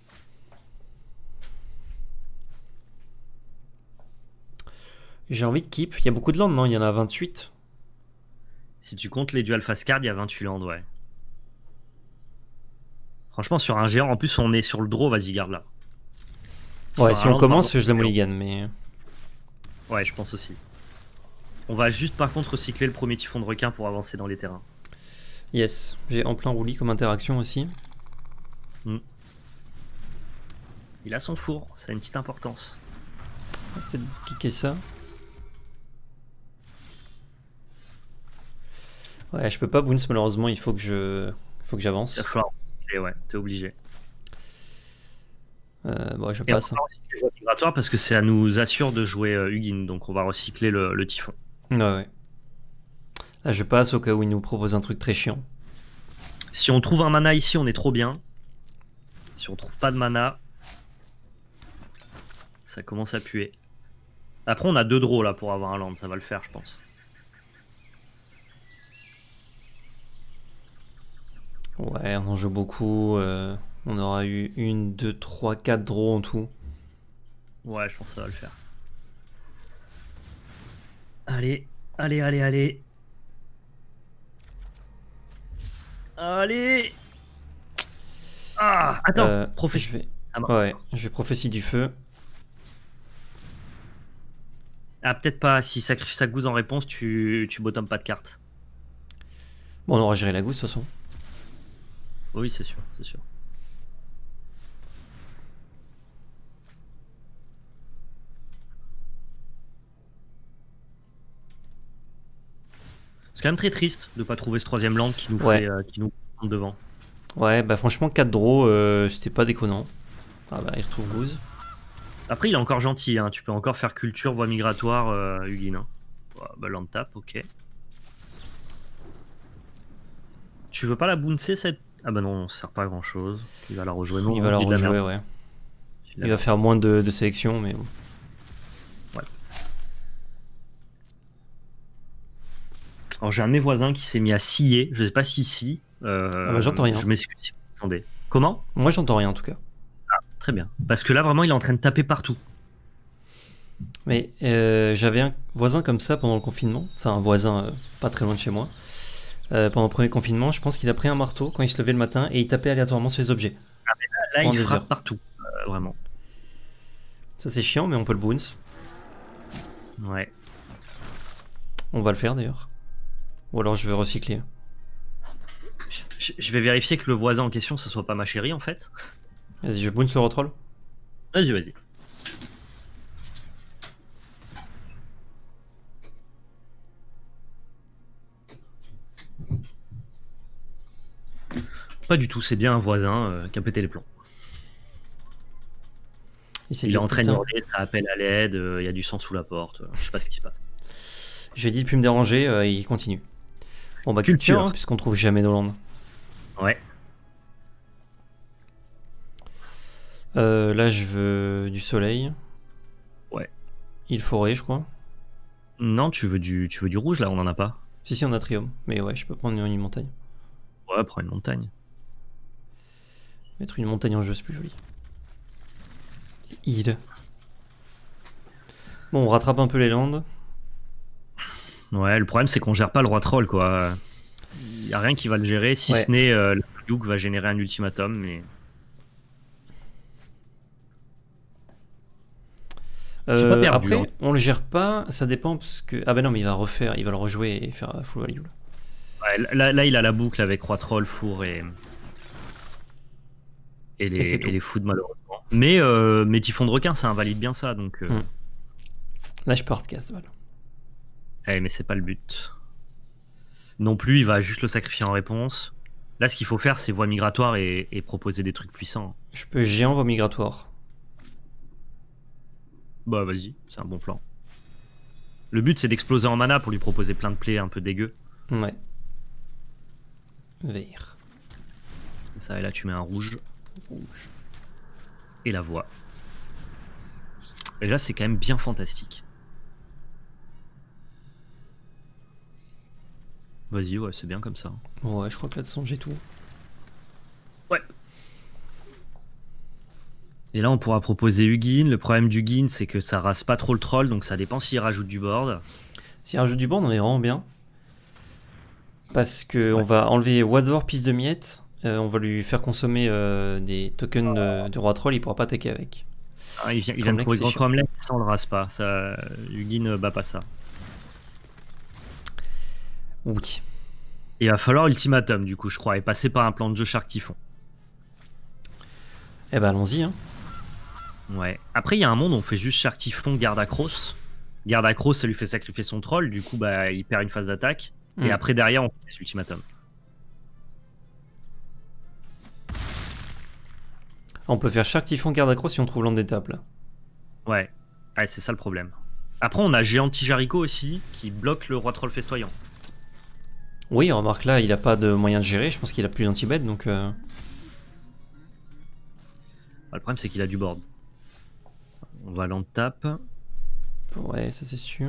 J'ai envie de keep. Il y a beaucoup de landes, non? Il y en a vingt-huit. Si tu comptes les dual face card, il y a vingt-huit landes, ouais. Franchement, sur un géant, en plus, on est sur le draw, vas-y, garde là. Ouais, si on commence, pardon, je la mulligan, mais... Ouais, je pense aussi. On va juste, par contre, recycler le premier typhon de requin pour avancer dans les terrains. Yes, j'ai en plein roulis comme interaction aussi. Mm. Il a son four, ça a une petite importance. On va peut-être kicker ça. Ouais, je peux pas bounce malheureusement, il faut que je, il faut que j'avance. Il va falloir, ouais, t'es obligé. Euh, bon, je Et passe. On va recycler le migratoire parce que ça nous assure de jouer euh, Hugin, donc on va recycler le, le typhon. Ouais, ouais. Là, je passe au cas où il nous propose un truc très chiant. Si on trouve un mana ici, on est trop bien. Si on trouve pas de mana, ça commence à puer. Après, on a deux draws là pour avoir un land, ça va le faire, je pense. Ouais, on en joue beaucoup. Euh, on aura eu une, deux, trois, quatre draws en tout. Ouais, je pense que ça va le faire. Allez, allez, allez, allez. Allez. Ah, attends, euh, professeur. Je vais... Ça marche. Ouais, je vais prophétie du feu. Ah, peut-être pas. Si sacrifie sa gousse en réponse, tu, tu bottom pas de carte. Bon, on aura géré la gousse de toute façon. Oui, c'est sûr, c'est sûr. C'est quand même très triste de pas trouver ce troisième land qui nous Ouais. fait, euh, qui nous prend devant. Ouais, bah franchement, quatre draws, euh, c'était pas déconnant. Ah bah, il retrouve Goose. Après, il est encore gentil, hein. Tu peux encore faire culture, voie migratoire, euh, Hugin. Hein. Ouais, bah, land tap, ok. Tu veux pas la bouncer cette. Ah bah non, ça sert pas à grand chose. Il va la rejouer. Non, Il va la dit de rejouer, merde. ouais. Il Il va faire moins de, de sélection, mais bon. Ouais. Alors j'ai un de mes voisins qui s'est mis à scier. Je sais pas si si. Euh, Ah bah, j'entends rien. Je m'excuse si vous entendez. Comment? Moi, j'entends rien en tout cas. Très bien. Parce que là, vraiment, il est en train de taper partout. Mais euh, j'avais un voisin comme ça pendant le confinement. Enfin, un voisin euh, pas très loin de chez moi. Euh, pendant le premier confinement, je pense qu'il a pris un marteau quand il se levait le matin et il tapait aléatoirement sur les objets. Là, Pendant il des frappe heures. partout. Euh, vraiment. Ça, c'est chiant, mais on peut le bounce. Ouais. On va le faire d'ailleurs. Ou alors je vais recycler. Je je vais vérifier que le voisin en question, ce soit pas ma chérie, en fait. Vas-y, je bounce le retroll. Vas-y, vas-y. Pas du tout, c'est bien un voisin euh, qui a pété les plombs. Il, Il est en train de hurler, ça appelle à l'aide, il euh, y a du sang sous la porte, euh, je sais pas ce qui se passe. Je lui ai dit de plus me déranger, euh, il continue. Bon bah Culture. culture, hein, puisqu'on trouve jamais d'Hollande. Ouais. Euh, là je veux du soleil. Ouais. Île forêt, je crois. Non, tu veux du, tu veux du rouge là, on en a pas. Si, si, on a triome. Mais ouais, je peux prendre une montagne. Ouais, prends une montagne. Mettre une montagne en jeu, c'est plus joli. Île. Bon, on rattrape un peu les landes. Ouais, le problème c'est qu'on gère pas le roi troll quoi. Il y a rien qui va le gérer, si Ouais. ce n'est euh, le Duke va générer un ultimatum, mais. Euh, pas perdu, après, hein. on le gère pas, ça dépend parce que. Ah bah non, mais il va refaire, il va le rejouer et faire full value. Ouais, là, là, il a la boucle avec roi troll, four et. Et les, Et c'est et tout. les foods malheureusement. Mais, euh, mais Typhon de requin, ça invalide bien ça donc. Euh... Hmm. Là, je peux hardcast, voilà. Eh, mais c'est pas le but. Non plus, il va juste le sacrifier en réponse. Là, ce qu'il faut faire, c'est voie migratoire et, et proposer des trucs puissants. Je peux géant voie migratoire. Bah vas-y, c'est un bon plan. Le but, c'est d'exploser en mana pour lui proposer plein de plays un peu dégueux. Ouais. Vert. Ça, et là, tu mets un rouge. Rouge. Et la voie. Et là, c'est quand même bien fantastique. Vas-y, ouais, c'est bien comme ça. Ouais, je crois que là-dessus, j'ai tout. Ouais. Et là, on pourra proposer Hugin. Le problème d'Hugin, c'est que ça rase pas trop le troll, donc ça dépend s'il rajoute du board. S'il rajoute du board, on est vraiment bien. Parce que Ouais. on va enlever Wadvor, piste de miettes. Euh, on va lui faire consommer euh, des tokens de, de roi troll, il pourra pas attaquer avec. Ah, il vient, il vient de Cromlech, trouver c'est grand chiant. Cromlech, ça on le rase pas. Ça, Hugin euh, bat pas ça. Oui. Il va falloir ultimatum du coup, je crois, et passer par un plan de jeu Shark Typhon. Eh ben allons-y. Hein. Ouais. Après, il y a un monde où on fait juste Shark Typhon, garde Acros. Garde Acros, ça lui fait sacrifier son troll, du coup, bah, il perd une phase d'attaque. Et Mm. après, derrière, on fait ultimatum. On peut faire chaque typhon garde accro si on trouve l'an d'étape là. Ouais, ouais c'est ça le problème. Après, on a Géant Tijarico aussi, qui bloque le roi troll festoyant. Oui, remarque là, il a pas de moyen de gérer. Je pense qu'il a plus d'anti-bet donc. Euh... Ah, le problème, c'est qu'il a du board. On va l'en tape. Ouais, ça c'est sûr.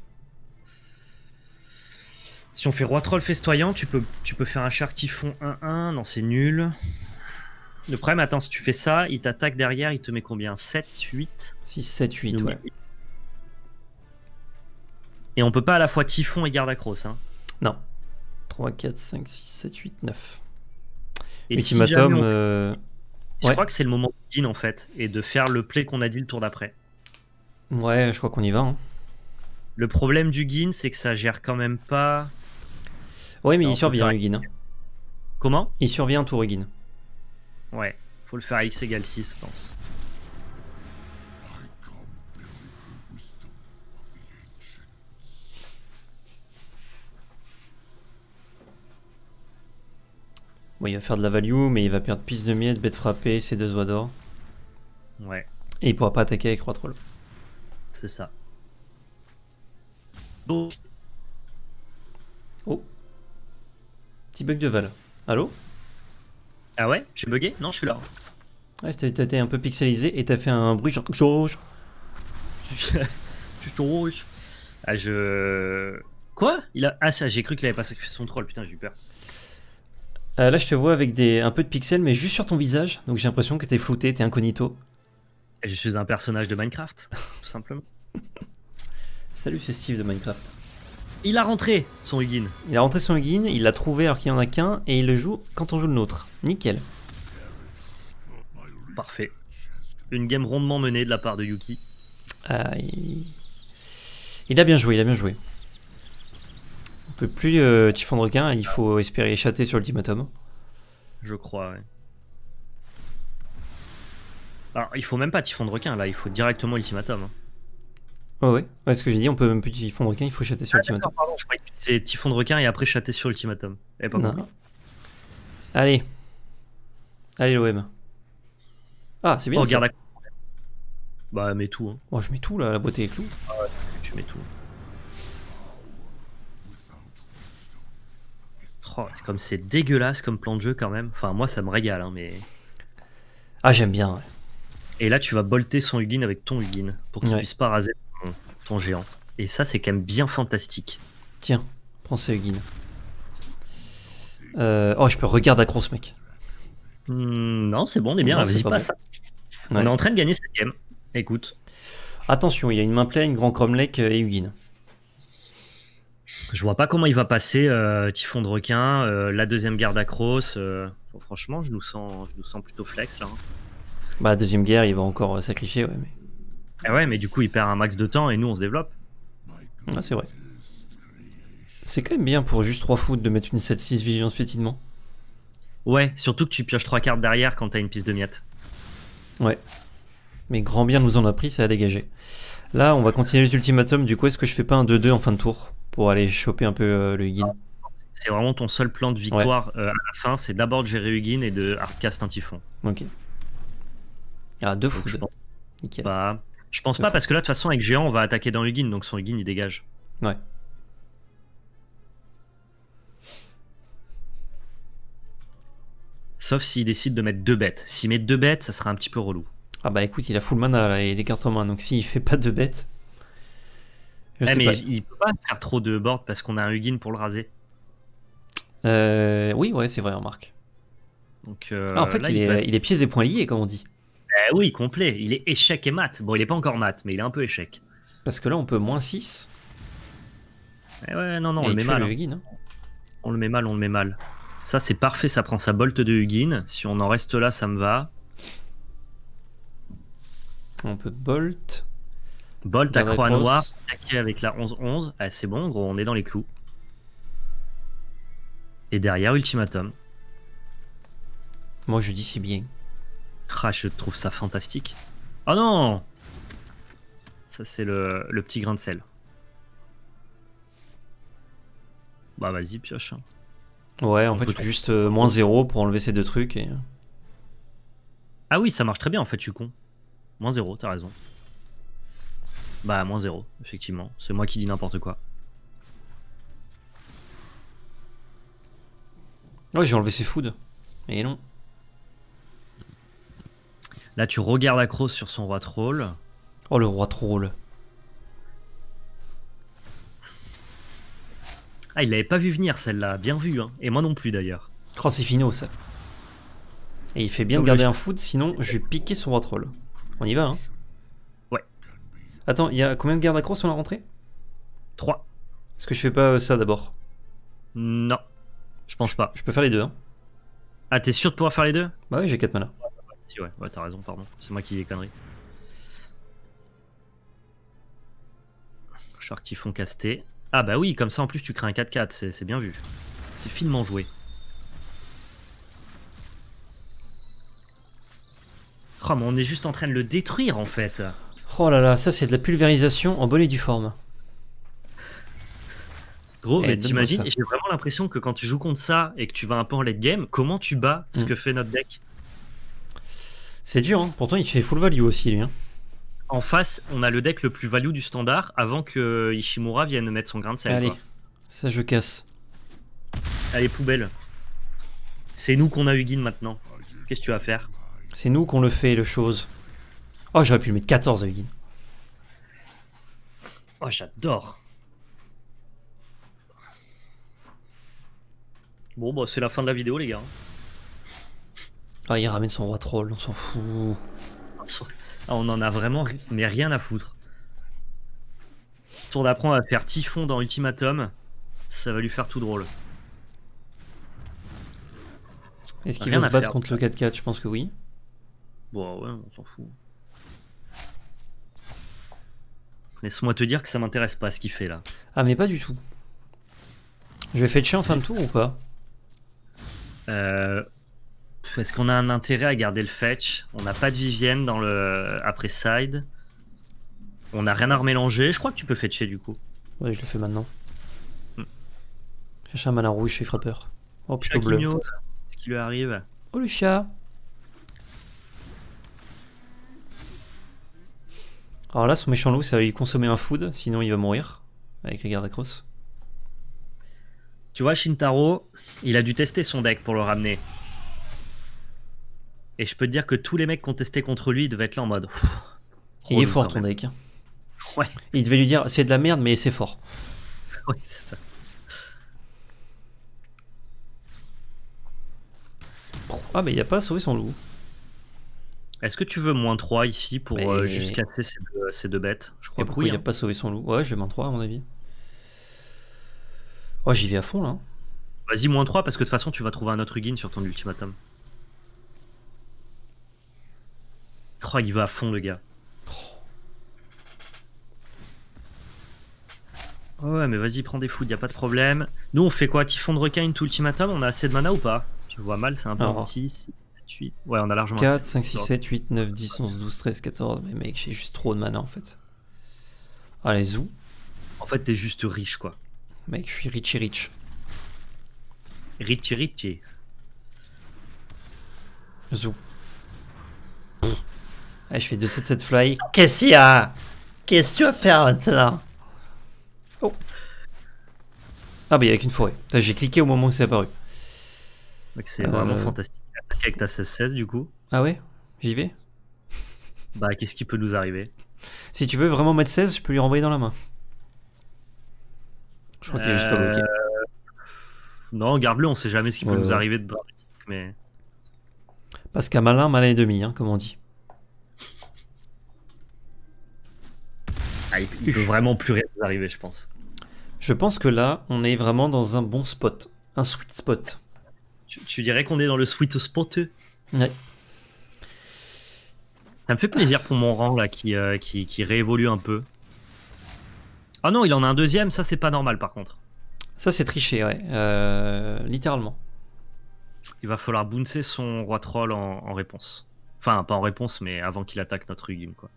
Si on fait roi troll festoyant, tu peux, tu peux faire un Shark Typhon un un. Non, c'est nul. Le problème, attends, si tu fais ça, il t'attaque derrière, il te met combien? sept, huit six, sept, huit, Il nous ouais. met- Et on peut pas à la fois Typhon et garde Acros. Hein. Non. trois, quatre, cinq, six, sept, huit, neuf. Et si jamais Ultimatum. on- euh, Je Ouais. crois que c'est le moment de Gin en fait, et de faire le play qu'on a dit le tour d'après. Ouais, je crois qu'on y va. Hein. Le problème du Gin, c'est que ça gère quand même pas. Ouais, mais Non, il faut le survient, faire- Hugin. Hein. Comment? Il survient un tour, Hugin. Ouais, faut le faire à x égale six, je pense. Bon, il va faire de la value, mais il va perdre piste de miette, bête frappée, ses deux oies d'or. Ouais, Et il pourra pas attaquer avec roi troll. c'est ça. Bon. Oh. Petit bug de Val. Allô? Ah ouais? J'ai bugué? Non, je suis là. Ouais, t'as t'as été un peu pixelisé et t'as fait un bruit genre George. Ah, je. Quoi? Il a. Ah, ça, j'ai cru qu'il avait pas sacrifié son troll, putain, j'ai eu peur. Euh, là, je te vois avec des, un peu de pixels, mais juste sur ton visage. Donc j'ai l'impression que t'es flouté, t'es incognito. Et je suis un personnage de Minecraft, tout simplement. Salut, c'est Steve de Minecraft. Il a rentré son Hugin. Il a rentré son Hugin, il l'a trouvé alors qu'il n'y en a qu'un, et il le joue quand on joue le nôtre. Nickel. Parfait. Une game rondement menée de la part de Yuki. Ah, il... il a bien joué, il a bien joué. On peut plus euh, typhon de requin, il faut espérer chatter sur l'ultimatum. Je crois, ouais. Alors, il faut même pas typhon de requin là, il faut directement ultimatum. Hein. Ouais, ouais, ouais, ce que j'ai dit, on peut même plus typhon de requin, il faut chatter sur Ah, l'ultimatum. pardon, je croyais que c'est typhon de requin et après chatter sur ultimatum. Eh, pas Non. compris. Allez. Allez, l'O M. Ah, c'est bien Oh, ça. regarde. Bah, mets tout. Hein. Oh, je mets tout là, la beauté et clous. Tu mets tout. Oh, c'est comme c'est dégueulasse comme plan de jeu quand même. Enfin, moi ça me régale, hein, mais. Ah, j'aime bien. Ouais. Et là, tu vas bolter son Hugin avec ton Hugin pour qu'il Ouais. puisse pas raser ton, ton géant. Et ça, c'est quand même bien fantastique. Tiens, prends ce Hugin. Euh... Oh, je peux regarder Acros, mec. Hmm, non, c'est bon, on est bien. Non, Vas-y, c'est pas passe. bon. On Ouais. est en train de gagner cette game. Écoute, Attention, il y a une main pleine, grand Cromlech et Hugin. je vois pas comment il va passer euh, Typhon de requin, euh, la deuxième garde Acros. Euh, bon, franchement, je nous sens, je nous sens plutôt flex là. hein. Bah, deuxième guerre, il va encore euh, sacrifier, ouais, mais. Ah ouais, mais du coup, il perd un max de temps et nous, on se développe. Ah, c'est vrai. C'est quand même bien pour juste trois foot de mettre une sept six vigilance piétinement. Ouais, surtout que tu pioches trois cartes derrière quand t'as une piste de miettes. Ouais. Mais grand bien nous en a pris, ça a dégagé. Là, on va continuer les ultimatums. Du coup, est-ce que je fais pas un deux deux en fin de tour pour aller choper un peu euh, le Hugin? C'est vraiment ton seul plan de victoire euh, à la fin, c'est d'abord de gérer Hugin et de hardcast un typhon. Ok. Ah, deux Donc, je food. pense Nickel. pas, je pense Deux pas fous. parce que là, de toute façon, avec géant, on va attaquer dans Hugin, donc son Hugin il dégage. Ouais. Sauf s'il décide de mettre deux bêtes. S'il met deux bêtes, ça sera un petit peu relou. Ah bah écoute, il a full mana là et des cartes en main, donc s'il fait pas de bêtes. Je Eh, sais mais pas. il peut pas faire trop de board parce qu'on a un Hugin pour le raser. Euh, oui, ouais, c'est vrai, remarque. Donc, euh, Ah, en fait, là, il, il est, peut être- il est pieds et poings liés, comme on dit. Eh oui, complet. Il est échec et mat. Bon, il est pas encore mat, mais il est un peu échec. Parce que là, on peut moins six. Eh ouais, non, non, on et le met tuer mal. le hein. Hugin. Hein. On le met mal, on le met mal. Ça, c'est parfait, ça prend sa bolt de Hugin. Si on en reste là, ça me va. On peut bolt. Bolt à Garde croix cross. noire, attaquer avec la onze onze. Ah, c'est bon, gros, on est dans les clous. Et derrière, ultimatum. Moi, je dis c'est bien. Ah, je trouve ça fantastique. Oh non! Ça, c'est le, le petit grain de sel. Bah, vas-y, pioche. hein. Ouais, en On fait, peut je fais trop- juste euh, moins zéro pour enlever ces deux trucs. Et... Ah oui, ça marche très bien, en fait, je suis con. Moins zéro, t'as raison. Bah, moins zéro, effectivement. C'est moi qui dis n'importe quoi. Ouais, j'ai enlevé ses food. Et non. Là, tu regardes Acros sur son roi troll. Oh, le roi troll. Ah, il l'avait pas vu venir, celle-là. Bien vu, hein. Et moi non plus, d'ailleurs. Oh, c'est finaux, ça. Et il fait bien Donc, de garder je- un food, sinon je vais piquer son roi troll. On y va, hein? Ouais. Attends, il y a combien de gardes accros sur la rentrée? trois. Est-ce que je fais pas euh, ça d'abord? Non. Je pense pas. Je peux faire les deux, hein? Ah, t'es sûr de pouvoir faire les deux? Bah oui, j'ai quatre mana. Si, ouais, ouais t'as raison, pardon. C'est moi qui ai conneries. Shark Typhon casté. Ah bah oui, comme ça en plus tu crées un quatre quatre, c'est bien vu. C'est finement joué. Oh mais on est juste en train de le détruire en fait. Oh là là, ça c'est de la pulvérisation en bonne et due forme. Gros, mais t'imagines, j'ai vraiment l'impression que quand tu joues contre ça et que tu vas un peu en late game, comment tu bats ce mm. que fait notre deck? C'est dur, hein. Pourtant il fait full value aussi lui. Hein. En face, on a le deck le plus value du standard avant que Ishimura vienne mettre son grain de sel. Allez, quoi. Ça je casse. Allez, poubelle. C'est nous qu'on a Hugin maintenant. Qu'est-ce que tu vas faire? C'est nous qu'on le fait, le chose. Oh, j'aurais pu le mettre quatorze à Hugin. Oh, j'adore. Bon, bah, c'est la fin de la vidéo, les gars. Ah, il ramène son roi troll, on s'en fout. Ah, on en a vraiment mais rien à foutre. Tour d'après, on va faire Typhon dans Ultimatum. Ça va lui faire tout drôle. Est-ce qu'il va se battre contre le quatre quatre? Je pense que oui. Bon, ouais, on s'en fout. Laisse-moi te dire que ça m'intéresse pas ce qu'il fait là. Ah, mais pas du tout. Je vais fetcher en fin de tour ou pas? Euh... Est-ce qu'on a un intérêt à garder le fetch? On n'a pas de Vivienne dans le après side. On n'a rien à remélanger. Je crois que tu peux fetcher du coup. Ouais, je le fais maintenant. Hmm. Cherche un mana rouge, je suis frappeur. Oh, plutôt bleu. Qu'est-ce qui lui arrive? Oh, le chat. Alors là, son méchant loup, ça va lui consommer un food, sinon il va mourir avec les Gardacross. Tu vois, Shintaro, il a dû tester son deck pour le ramener. Et je peux te dire que tous les mecs qui ont testé contre lui, ils devaient être là en mode... Pff, il est fort ton deck. Ouais. Il devait lui dire, c'est de la merde, mais c'est fort. Oui, c'est ça. Ah, mais il a pas sauvé son loup. Est-ce que tu veux moins trois ici pour mais... euh, juste casser ces deux, ces deux bêtes? Je crois Et pourquoi oui, il a hein. pas sauvé son loup? Ouais, je vais moins trois à mon avis. Oh, j'y vais à fond là. Vas-y, moins trois parce que de toute façon, tu vas trouver un autre Hugin sur ton ultimatum. Oh, il va à fond le gars. Oh. Ouais, mais vas-y, prends des foods, y a pas de problème. Nous, on fait quoi? Typhon de requin, tout ultimatum? On a assez de mana ou pas? Tu vois mal, c'est un peu petit. six, sept, huit. Ouais, on a largement quatre, cinq, six, sept, huit, neuf, dix, onze, douze, treize, quatorze. Mais mec, j'ai juste trop de mana en fait. Allez, zou. En fait, t'es juste riche quoi. Mec, je suis richy rich. Richy richy. Zou. Allez, je fais deux sept sept fly. Qu'est-ce qu'il y a? Qu'est-ce que tu vas faire maintenant? Oh. Ah bah il y a qu'une forêt. J'ai cliqué au moment où c'est apparu. C'est euh... vraiment fantastique. Attaque avec ta seize seize du coup. Ah ouais? J'y vais? Bah qu'est-ce qui peut nous arriver? Si tu veux vraiment mettre seize, je peux lui renvoyer dans la main. Je crois qu'il est juste pas bloqué. Euh... Non, garde-le, on sait jamais ce qui peut ouais, nous ouais. arriver de dramatique. Mais... Parce qu'à malin, malin et demi, hein, comme on dit. Ah, il, il peut vraiment plus rien nous arriver, je pense. Je pense que là, on est vraiment dans un bon spot. Un sweet spot. Tu, tu dirais qu'on est dans le sweet spot? Ouais. Ça me fait plaisir pour mon rang là qui, euh, qui, qui réévolue un peu. Ah non, il en a un deuxième, ça c'est pas normal par contre. Ça c'est triché, ouais. Euh, littéralement. Il va falloir bouncer son roi troll en, en réponse. Enfin, pas en réponse, mais avant qu'il attaque notre Hugin, quoi.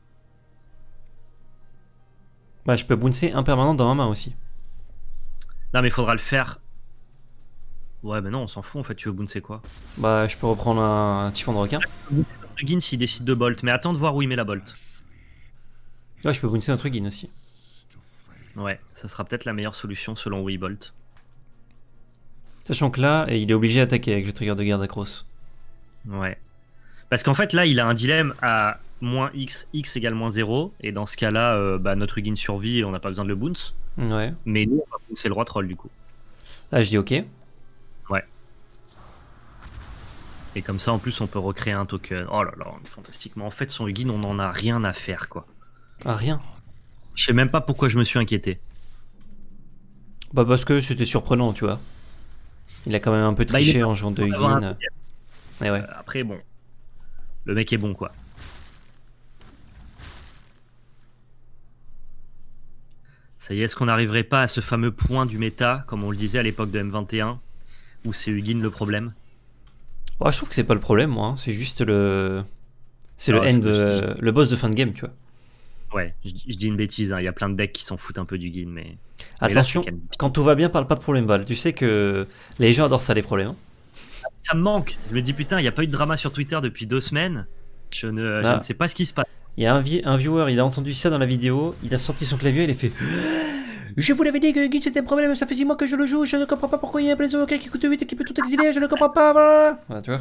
Bah, je peux bouncer un permanent dans ma main aussi. Non, mais il faudra le faire. Ouais, mais non, on s'en fout en fait. Tu veux bouncer quoi? Bah, je peux reprendre un, un typhon de requin. Hugin s'il décide de bolt, mais attends de voir où il met la bolt. Ouais, je peux bouncer un Hugin aussi. Ouais, ça sera peut-être la meilleure solution selon où il bolt. Sachant que là, il est obligé d'attaquer avec le trigger de Gardacross. Ouais. Parce qu'en fait, là, il a un dilemme à moins X, X égale moins zéro. Et dans ce cas-là, euh, bah, notre Hugin survit et on n'a pas besoin de le bounce. Ouais. Mais nous, on va bouncer le roi troll du coup. Ah, je dis ok. Ouais. Et comme ça, en plus, on peut recréer un token. Oh là là, fantastique. Mais en fait, son Hugin, on n'en a rien à faire, quoi. Ah, rien. Je sais même pas pourquoi je me suis inquiété. Bah, parce que c'était surprenant, tu vois. Il a quand même un peu triché bah, en jouant de Hugin. Et ouais. euh, après, bon. Le mec est bon, quoi. Ça y est, est-ce qu'on n'arriverait pas à ce fameux point du méta, comme on le disait à l'époque de M vingt et un, où c'est Hugin le problème? Ouais, je trouve que c'est pas le problème, moi. Hein. C'est juste le. C'est le Non, end, je- je- de- le boss de fin de game, tu vois. Ouais, je, je dis une bêtise, hein. Il y a plein de decks qui s'en foutent un peu du Hugin, mais... mais là, Attention, c'est quand même- quand tout va bien, parle pas de problème, Val. Tu sais que les gens adorent ça, les problèmes. hein. Ça me manque. Je me dis, putain, il n'y a pas eu de drama sur Twitter depuis deux semaines. Je ne, je Ah. ne sais pas ce qui se passe. Il y a un, vi- un viewer, il a entendu ça dans la vidéo, il a sorti son clavier, il a fait. Je vous l'avais dit que Guild c'était un problème, ça fait six mois que je le joue, je ne comprends pas pourquoi il y a un Blazo qui coûte huit et qui peut tout exiler, je ne comprends pas, voilà. Voilà, tu vois.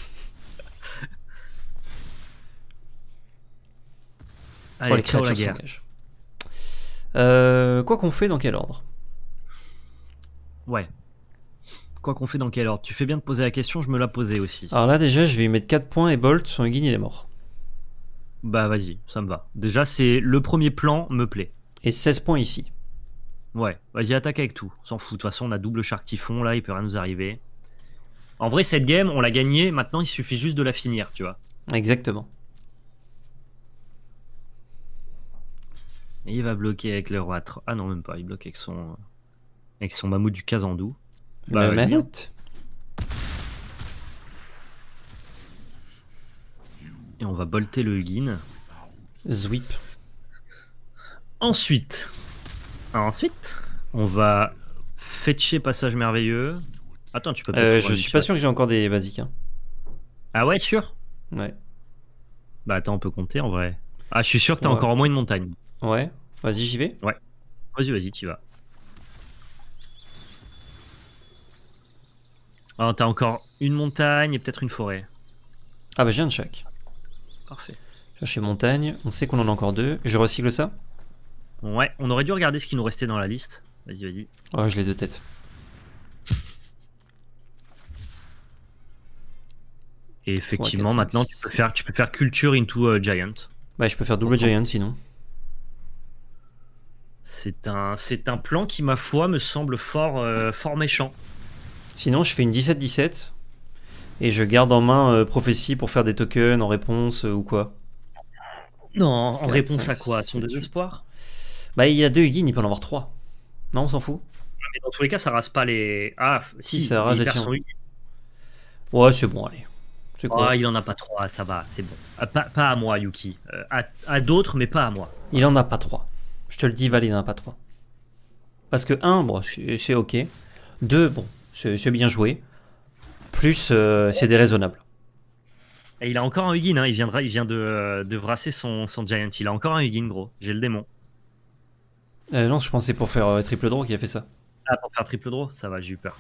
Allez, Oh, les ciao, la créatures guerre. s'engagent. Euh, quoi qu'on fait, dans quel ordre? Ouais. Quoi qu'on fait dans quel ordre? Tu fais bien de poser la question, je me la posais aussi. Alors là, déjà, je vais lui mettre quatre points et Bolt, son Hugin, il est mort. Bah vas-y, ça me va. Déjà, c'est le premier plan, me plaît. Et seize points ici. Ouais, vas-y, attaque avec tout. On s'en fout. De toute façon, on a double Shark Typhon, là, il peut rien nous arriver. En vrai, cette game, on l'a gagnée, maintenant, il suffit juste de la finir, tu vois. Exactement. Et il va bloquer avec le roi. tro- Ah non, même pas, il bloque avec son, avec son mammouth du Kazandou. Bah, le vas-y, mammouth. Et on va bolter le Hugin. Zwip. Ensuite, ensuite, on va fetcher passage merveilleux. Attends, tu peux peut-être Euh, pouvoir je lui suis pas tirer. sûr que j'ai encore des basiques. Hein. Ah ouais, sûr? Ouais. Bah attends, on peut compter en vrai. Ah, je suis sûr que t'as Ouais. encore au moins une montagne. Ouais. Vas-y, j'y vais. Vas-y, vas-y, t'y vas. Alors, t'as encore une montagne et peut-être une forêt. Ah bah j'ai un de chaque. Parfait. Chercher montagne. On sait qu'on en a encore deux. Je recycle ça. Ouais, on aurait dû regarder ce qui nous restait dans la liste. Vas-y, vas-y. Oh, je l'ai de tête. Et effectivement, quatre, cinq, maintenant, six, tu peux, sept. faire, tu peux faire culture into euh, giant. Bah, je peux faire double Comprends. giant sinon. C'est un, c'est un plan qui, ma foi, me semble fort, euh, fort méchant. Sinon, je fais une dix-sept dix-sept. Et je garde en main euh, prophétie pour faire des tokens en réponse euh, ou quoi. Non, en quatre, réponse cinq, à quoi? À six, son sept, désespoir? Bah, il y a deux Hugin, il peut en avoir trois. Non, on s'en fout. Mais dans tous les cas, ça rase pas les. Ah, f- Si, si, ça rase il les perd tiens. son Hugin. Ouais, c'est bon, allez. C'est quoi? Ah, il en a pas trois, ça va, c'est bon. Ah, pas, pas à moi, Yuki. Euh, à à d'autres, mais pas à moi. Il en a pas trois. Je te le dis, Val, il en a pas trois. Parce que un, bon, c'est c'est ok. Deux, bon, c'est c'est bien joué. Plus, euh, c'est déraisonnable. Et il a encore un Hugin, hein. il, viendra, il vient de, euh, de brasser son, son Giant. Il a encore un Hugin, gros. J'ai le démon. Euh, non, je pensais pour faire euh, triple draw qu'il a fait ça. Ah, pour faire triple draw? Ça va, j'ai eu peur.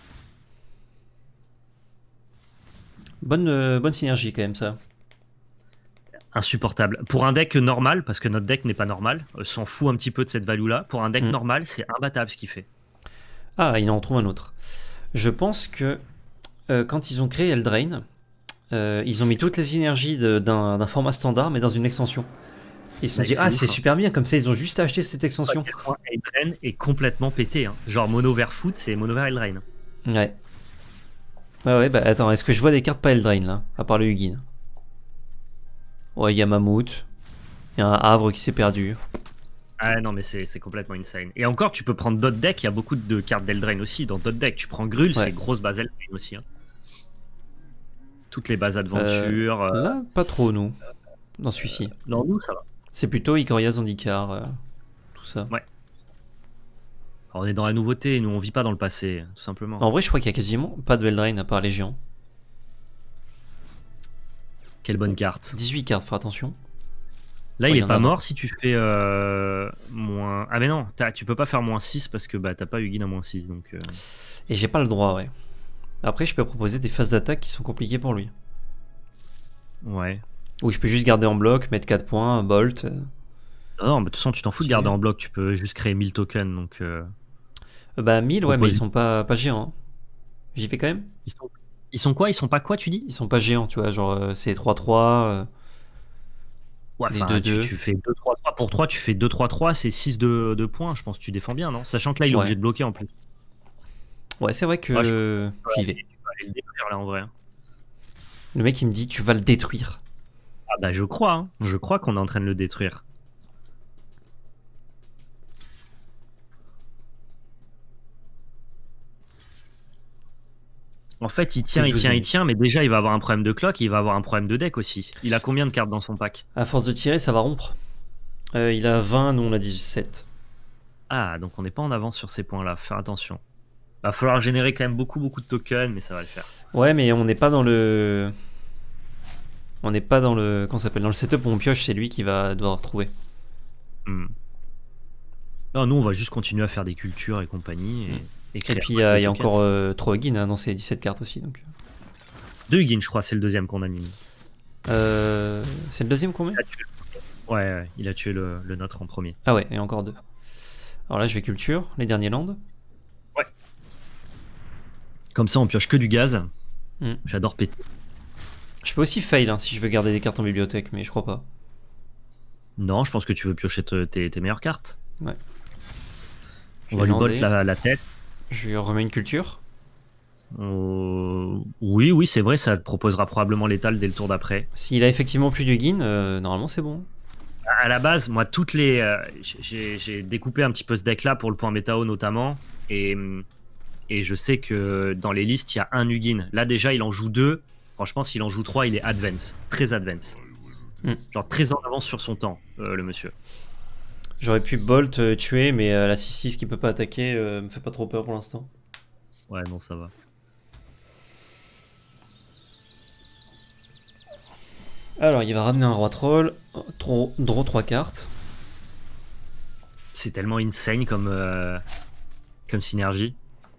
Bonne, euh, bonne synergie quand même, ça. Insupportable. Pour un deck normal, parce que notre deck n'est pas normal, euh, s'en fout un petit peu de cette value-là. Pour un deck Mm. normal, c'est imbattable ce qu'il fait. Ah, il en retrouve un autre. Je pense que euh, quand ils ont créé Eldraine, euh, ils ont mis toutes les énergies de- d'un d'un format standard, mais dans une extension. Ils se sont Ouais, dit, c'est ah, ouf, c'est hein. super bien, comme ça ils ont juste acheté cette extension. Eldraine est complètement pété. Hein. Genre mono vert foot, c'est mono vert Eldraine. Ouais. Ah ouais, bah attends, est-ce que je vois des cartes pas Eldraine là, à part le Hugin? Ouais, il y a Mammouth, il y a un Havre qui s'est perdu. Ah non, mais c'est c'est complètement insane. Et encore, tu peux prendre d'autres decks. Il y a beaucoup de cartes d'Eldraine aussi dans d'autres decks. Tu prends Grul, Ouais. c'est grosse base Eldraine aussi. Hein. Toutes les bases aventure. euh, Là, pas trop, nous, dans celui-ci. Non, nous, ça va. C'est plutôt Ikoria Zendikar, euh, tout ça. Ouais. Alors, on est dans la nouveauté. Nous, on vit pas dans le passé, tout simplement. En vrai, je crois qu'il y a quasiment pas de Eldraine à part les géants. Quelle bonne carte. dix-huit cartes, faire attention. Là, Ouais, il il est y en pas a mort si tu fais euh, moins. Ah, mais non, t'as- tu peux pas faire moins six parce que bah, t'as pas Hugin à moins six. Donc, euh, Et j'ai pas le droit, ouais. Après, je peux proposer des phases d'attaque qui sont compliquées pour lui. ouais. Ou je peux juste garder en bloc, mettre quatre points, bolt. euh. Non, mais de toute façon, tu t'en fous de Tu- garder en bloc. Tu peux juste créer mille tokens. Donc, euh, Euh, bah, mille, ouais, mais ils Propose- sont pas, pas géants. hein. J'y fais quand même. ils, sont... ils sont quoi? Ils sont pas quoi, tu dis? Ils sont pas géants, tu vois. Genre, euh, c'est trois trois. euh, Ouais, Les enfin, deux, tu, deux. tu fais deux trois trois pour trois, tu fais deux trois trois, c'est six de, de points. Je pense que tu défends bien, non? Sachant que là, il est Ouais. obligé de bloquer en plus. Ouais, c'est vrai que Ouais, euh, j'y vais. Tu vas aller le détruire là en vrai. Le mec, il me dit, tu vas le détruire. Ah bah je crois, hein. Je crois qu'on est en train de le détruire. En fait, il tient, il tient, il tient, mais déjà, il va avoir un problème de clock, il va avoir un problème de deck aussi. Il a combien de cartes dans son pack? À force de tirer, ça va rompre. Euh, il a vingt, nous on a dix-sept. Ah, donc on n'est pas en avance sur ces points-là, faire attention. Va falloir générer quand même beaucoup, beaucoup de tokens, mais ça va le faire. Ouais, mais on n'est pas dans le... On n'est pas dans le... Comment ça s'appelle? Dans le setup où on pioche, c'est lui qui va devoir retrouver. Hmm. Non, nous, on va juste continuer à faire des cultures et compagnie. Et, hmm. et, et puis, il y a, y a encore euh, trois Huggins hein, dans ces dix-sept cartes aussi. Donc. Deux Huggins, je crois, c'est le deuxième qu'on a mis. Euh, c'est le deuxième qu'on met? Ouais, ouais, il a tué le, le nôtre en premier. Ah ouais, et encore deux. Alors là, je vais culture, les derniers lands. Ouais. Comme ça, on pioche que du gaz. Hmm. J'adore péter. Je peux aussi fail hein, si je veux garder des cartes en bibliothèque, mais je crois pas. Non, je pense que tu veux piocher te, tes, tes meilleures cartes. Ouais. On va lui bolt la, la tête. Je lui remets une culture. Euh, oui, oui, c'est vrai, ça te proposera probablement l'étal dès le tour d'après. S'il a effectivement plus d'Huggins, euh, normalement c'est bon. À la base, moi, toutes les, euh, j'ai découpé un petit peu ce deck-là pour le point météo notamment, et, et je sais que dans les listes, il y a un Huggin. Là déjà, il en joue deux. Franchement, s'il en joue trois, il est advance, très advance. Mm. Genre très en avance sur son temps, euh, le monsieur. J'aurais pu Bolt euh, tuer, mais euh, la six six qui peut pas attaquer euh, me fait pas trop peur pour l'instant. Ouais, non, ça va. Alors, il va ramener un roi troll, draw, draw trois cartes. C'est tellement insane comme, euh, comme synergie.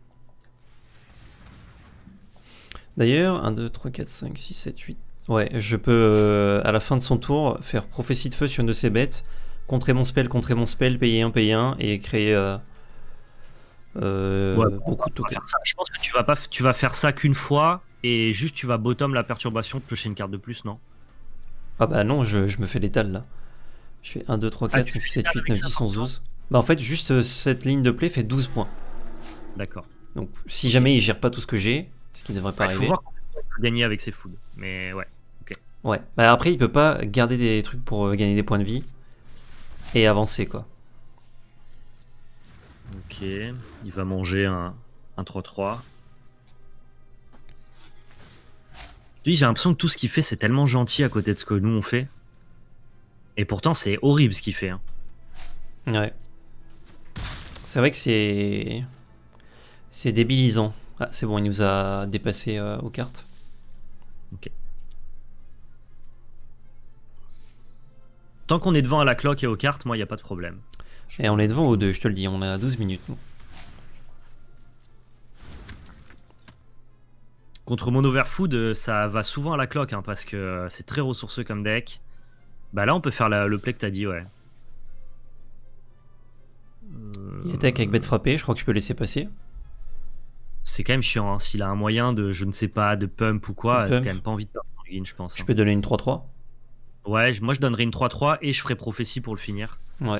D'ailleurs, un, deux, trois, quatre, cinq, six, sept, huit. Ouais, je peux, euh, à la fin de son tour, faire prophétie de feu sur une de ses bêtes, contrer mon spell, contrer mon spell, payer un, payer un, et créer euh, euh, ouais, beaucoup de tokens. Je pense que tu vas, pas, tu vas faire ça qu'une fois, et juste tu vas bottom la perturbation, piocher une carte de plus, non? Ah bah non, je, je me fais l'étal là. Je fais un, deux, trois, quatre, cinq, six, sept, huit, neuf, dix, onze, douze. Bah en fait, juste euh, cette ligne de play fait douze points. D'accord. Donc si jamais il gère pas tout ce que j'ai, ce qui devrait pas ouais, arriver. Il faut voir qu'on peut gagner avec ses foods, mais ouais, ok. Ouais, bah après il peut pas garder des trucs pour euh, gagner des points de vie et avancer quoi. Ok, il va manger un, un trois trois. Lui, j'ai l'impression que tout ce qu'il fait, c'est tellement gentil à côté de ce que nous on fait. Et pourtant, c'est horrible ce qu'il fait. Hein. Ouais. C'est vrai que c'est... C'est débilisant. Ah, c'est bon, il nous a dépassé euh, aux cartes. Ok. Tant qu'on est devant à la cloque et aux cartes, moi, il n'y a pas de problème. Et on est devant aux deux, je te le dis. On a douze minutes, nous. Contre mon Overfood, ça va souvent à la cloque, hein, parce que c'est très ressourceux comme deck. Bah là, on peut faire la, le play que t'as dit, ouais. Euh... Il attaque avec bête frappée, je crois que je peux laisser passer. C'est quand même chiant, hein. S'il a un moyen de, je ne sais pas, de pump ou quoi, t'as quand même pas envie de perdre ton Huggin, je pense. Je hein. peux donner une trois trois. Ouais, moi je donnerais une trois trois et je ferai prophétie pour le finir. Ouais.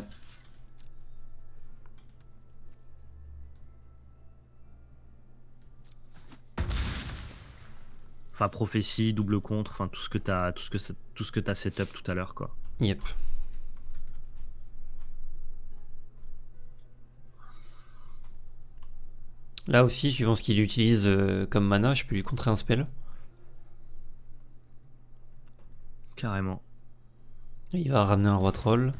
Enfin, prophétie, double contre, enfin tout ce que t'as, tout ce que tout ce que t'as setup tout à l'heure, quoi. Yep. Là aussi, suivant ce qu'il utilise euh, comme mana, je peux lui contrer un spell. Carrément. Il va ramener un roi troll.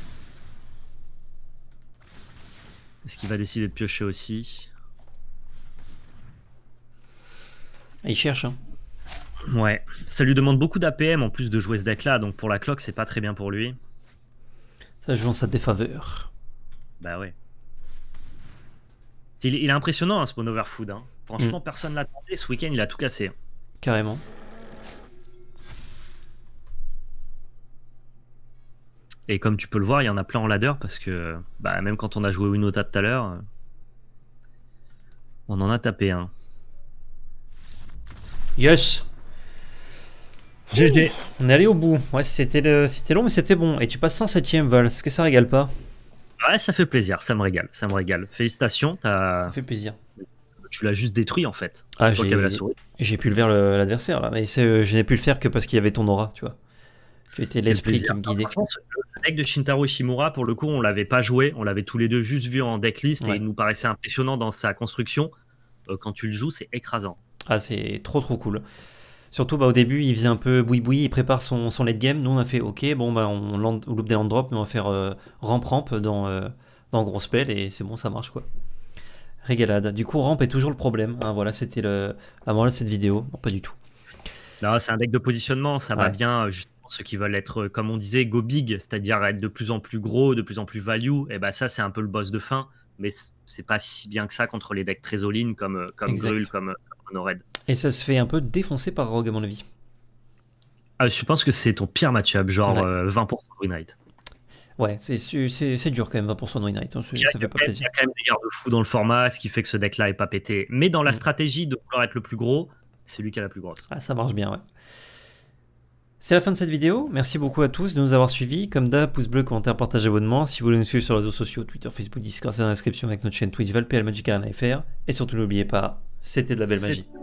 Est-ce qu'il va décider de piocher aussi? Il cherche, hein. Ouais, ça lui demande beaucoup d'A P M en plus de jouer ce deck là, donc pour la cloque c'est pas très bien pour lui. Ça joue en sa défaveur. Bah ouais. Il, il est impressionnant hein, ce Mono Overfood. Hein. Franchement, mm. personne l'attendait. Ce week-end il a tout cassé. Carrément. Et comme tu peux le voir, il y en a plein en ladder parce que bah, même quand on a joué Winota tout à l'heure, on en a tapé un. Yes! G G. On est allé au bout. Ouais, c'était le... long, mais c'était bon. Et tu passes cent septième vol. Est-ce que ça régale pas? Ouais, ça fait plaisir. Ça me régale. Ça me régale. Félicitations. As... Ça fait plaisir. Tu l'as juste détruit en fait. Ah, j'ai pu le vers l'adversaire là. Mais je n'ai pu le faire que parce qu'il y avait ton aura, tu vois. Tu étais l'esprit qui me guidait. Franchement, le deck de Shintaro Ishimura, pour le coup, on l'avait pas joué, on l'avait tous les deux juste vu en decklist Ouais. et il nous paraissait impressionnant dans sa construction. Euh, quand tu le joues, c'est écrasant. Ah, c'est trop trop cool. Surtout bah, au début, il faisait un peu boui-boui, il prépare son, son late game. Nous, on a fait ok, bon, bah, on, land, on loupe des land drops, mais on va faire euh, ramp-ramp dans, euh, dans gros spell et c'est bon, ça marche quoi. Régalade. Du coup, ramp est toujours le problème. Hein, voilà, c'était le... la morale de cette vidéo. Non, pas du tout. Non, c'est un deck de positionnement, ça va Ouais. bien. Justement, ceux qui veulent être, comme on disait, go big, c'est-à-dire être de plus en plus gros, de plus en plus value, et bah ça, c'est un peu le boss de fin. Mais c'est pas si bien que ça contre les decks très all-in comme, comme Exact. Grul, comme, comme Mono-Red. Et ça se fait un peu défoncer par Rogue, à mon avis. Ah, je pense que c'est ton pire match-up, genre Ouais. euh, vingt pour cent Green Knight. Ouais, c'est dur quand même, vingt pour cent de win rate. Hein, Il y a, ça fait pas il y plaisir. a quand même des garde-fous dans le format, ce qui fait que ce deck-là est pas pété. Mais dans la Mm. stratégie de vouloir être le plus gros, c'est lui qui a la plus grosse. Ah, ça marche bien, ouais. C'est la fin de cette vidéo. Merci beaucoup à tous de nous avoir suivis. Comme d'hab, pouce bleu, commentaire, partage, abonnement. Si vous voulez nous suivre sur les réseaux sociaux, Twitter, Facebook, Discord, c'est dans la description avec notre chaîne Twitch, Valpl, Magic Arena F R. Et surtout, n'oubliez pas, c'était de la belle magie.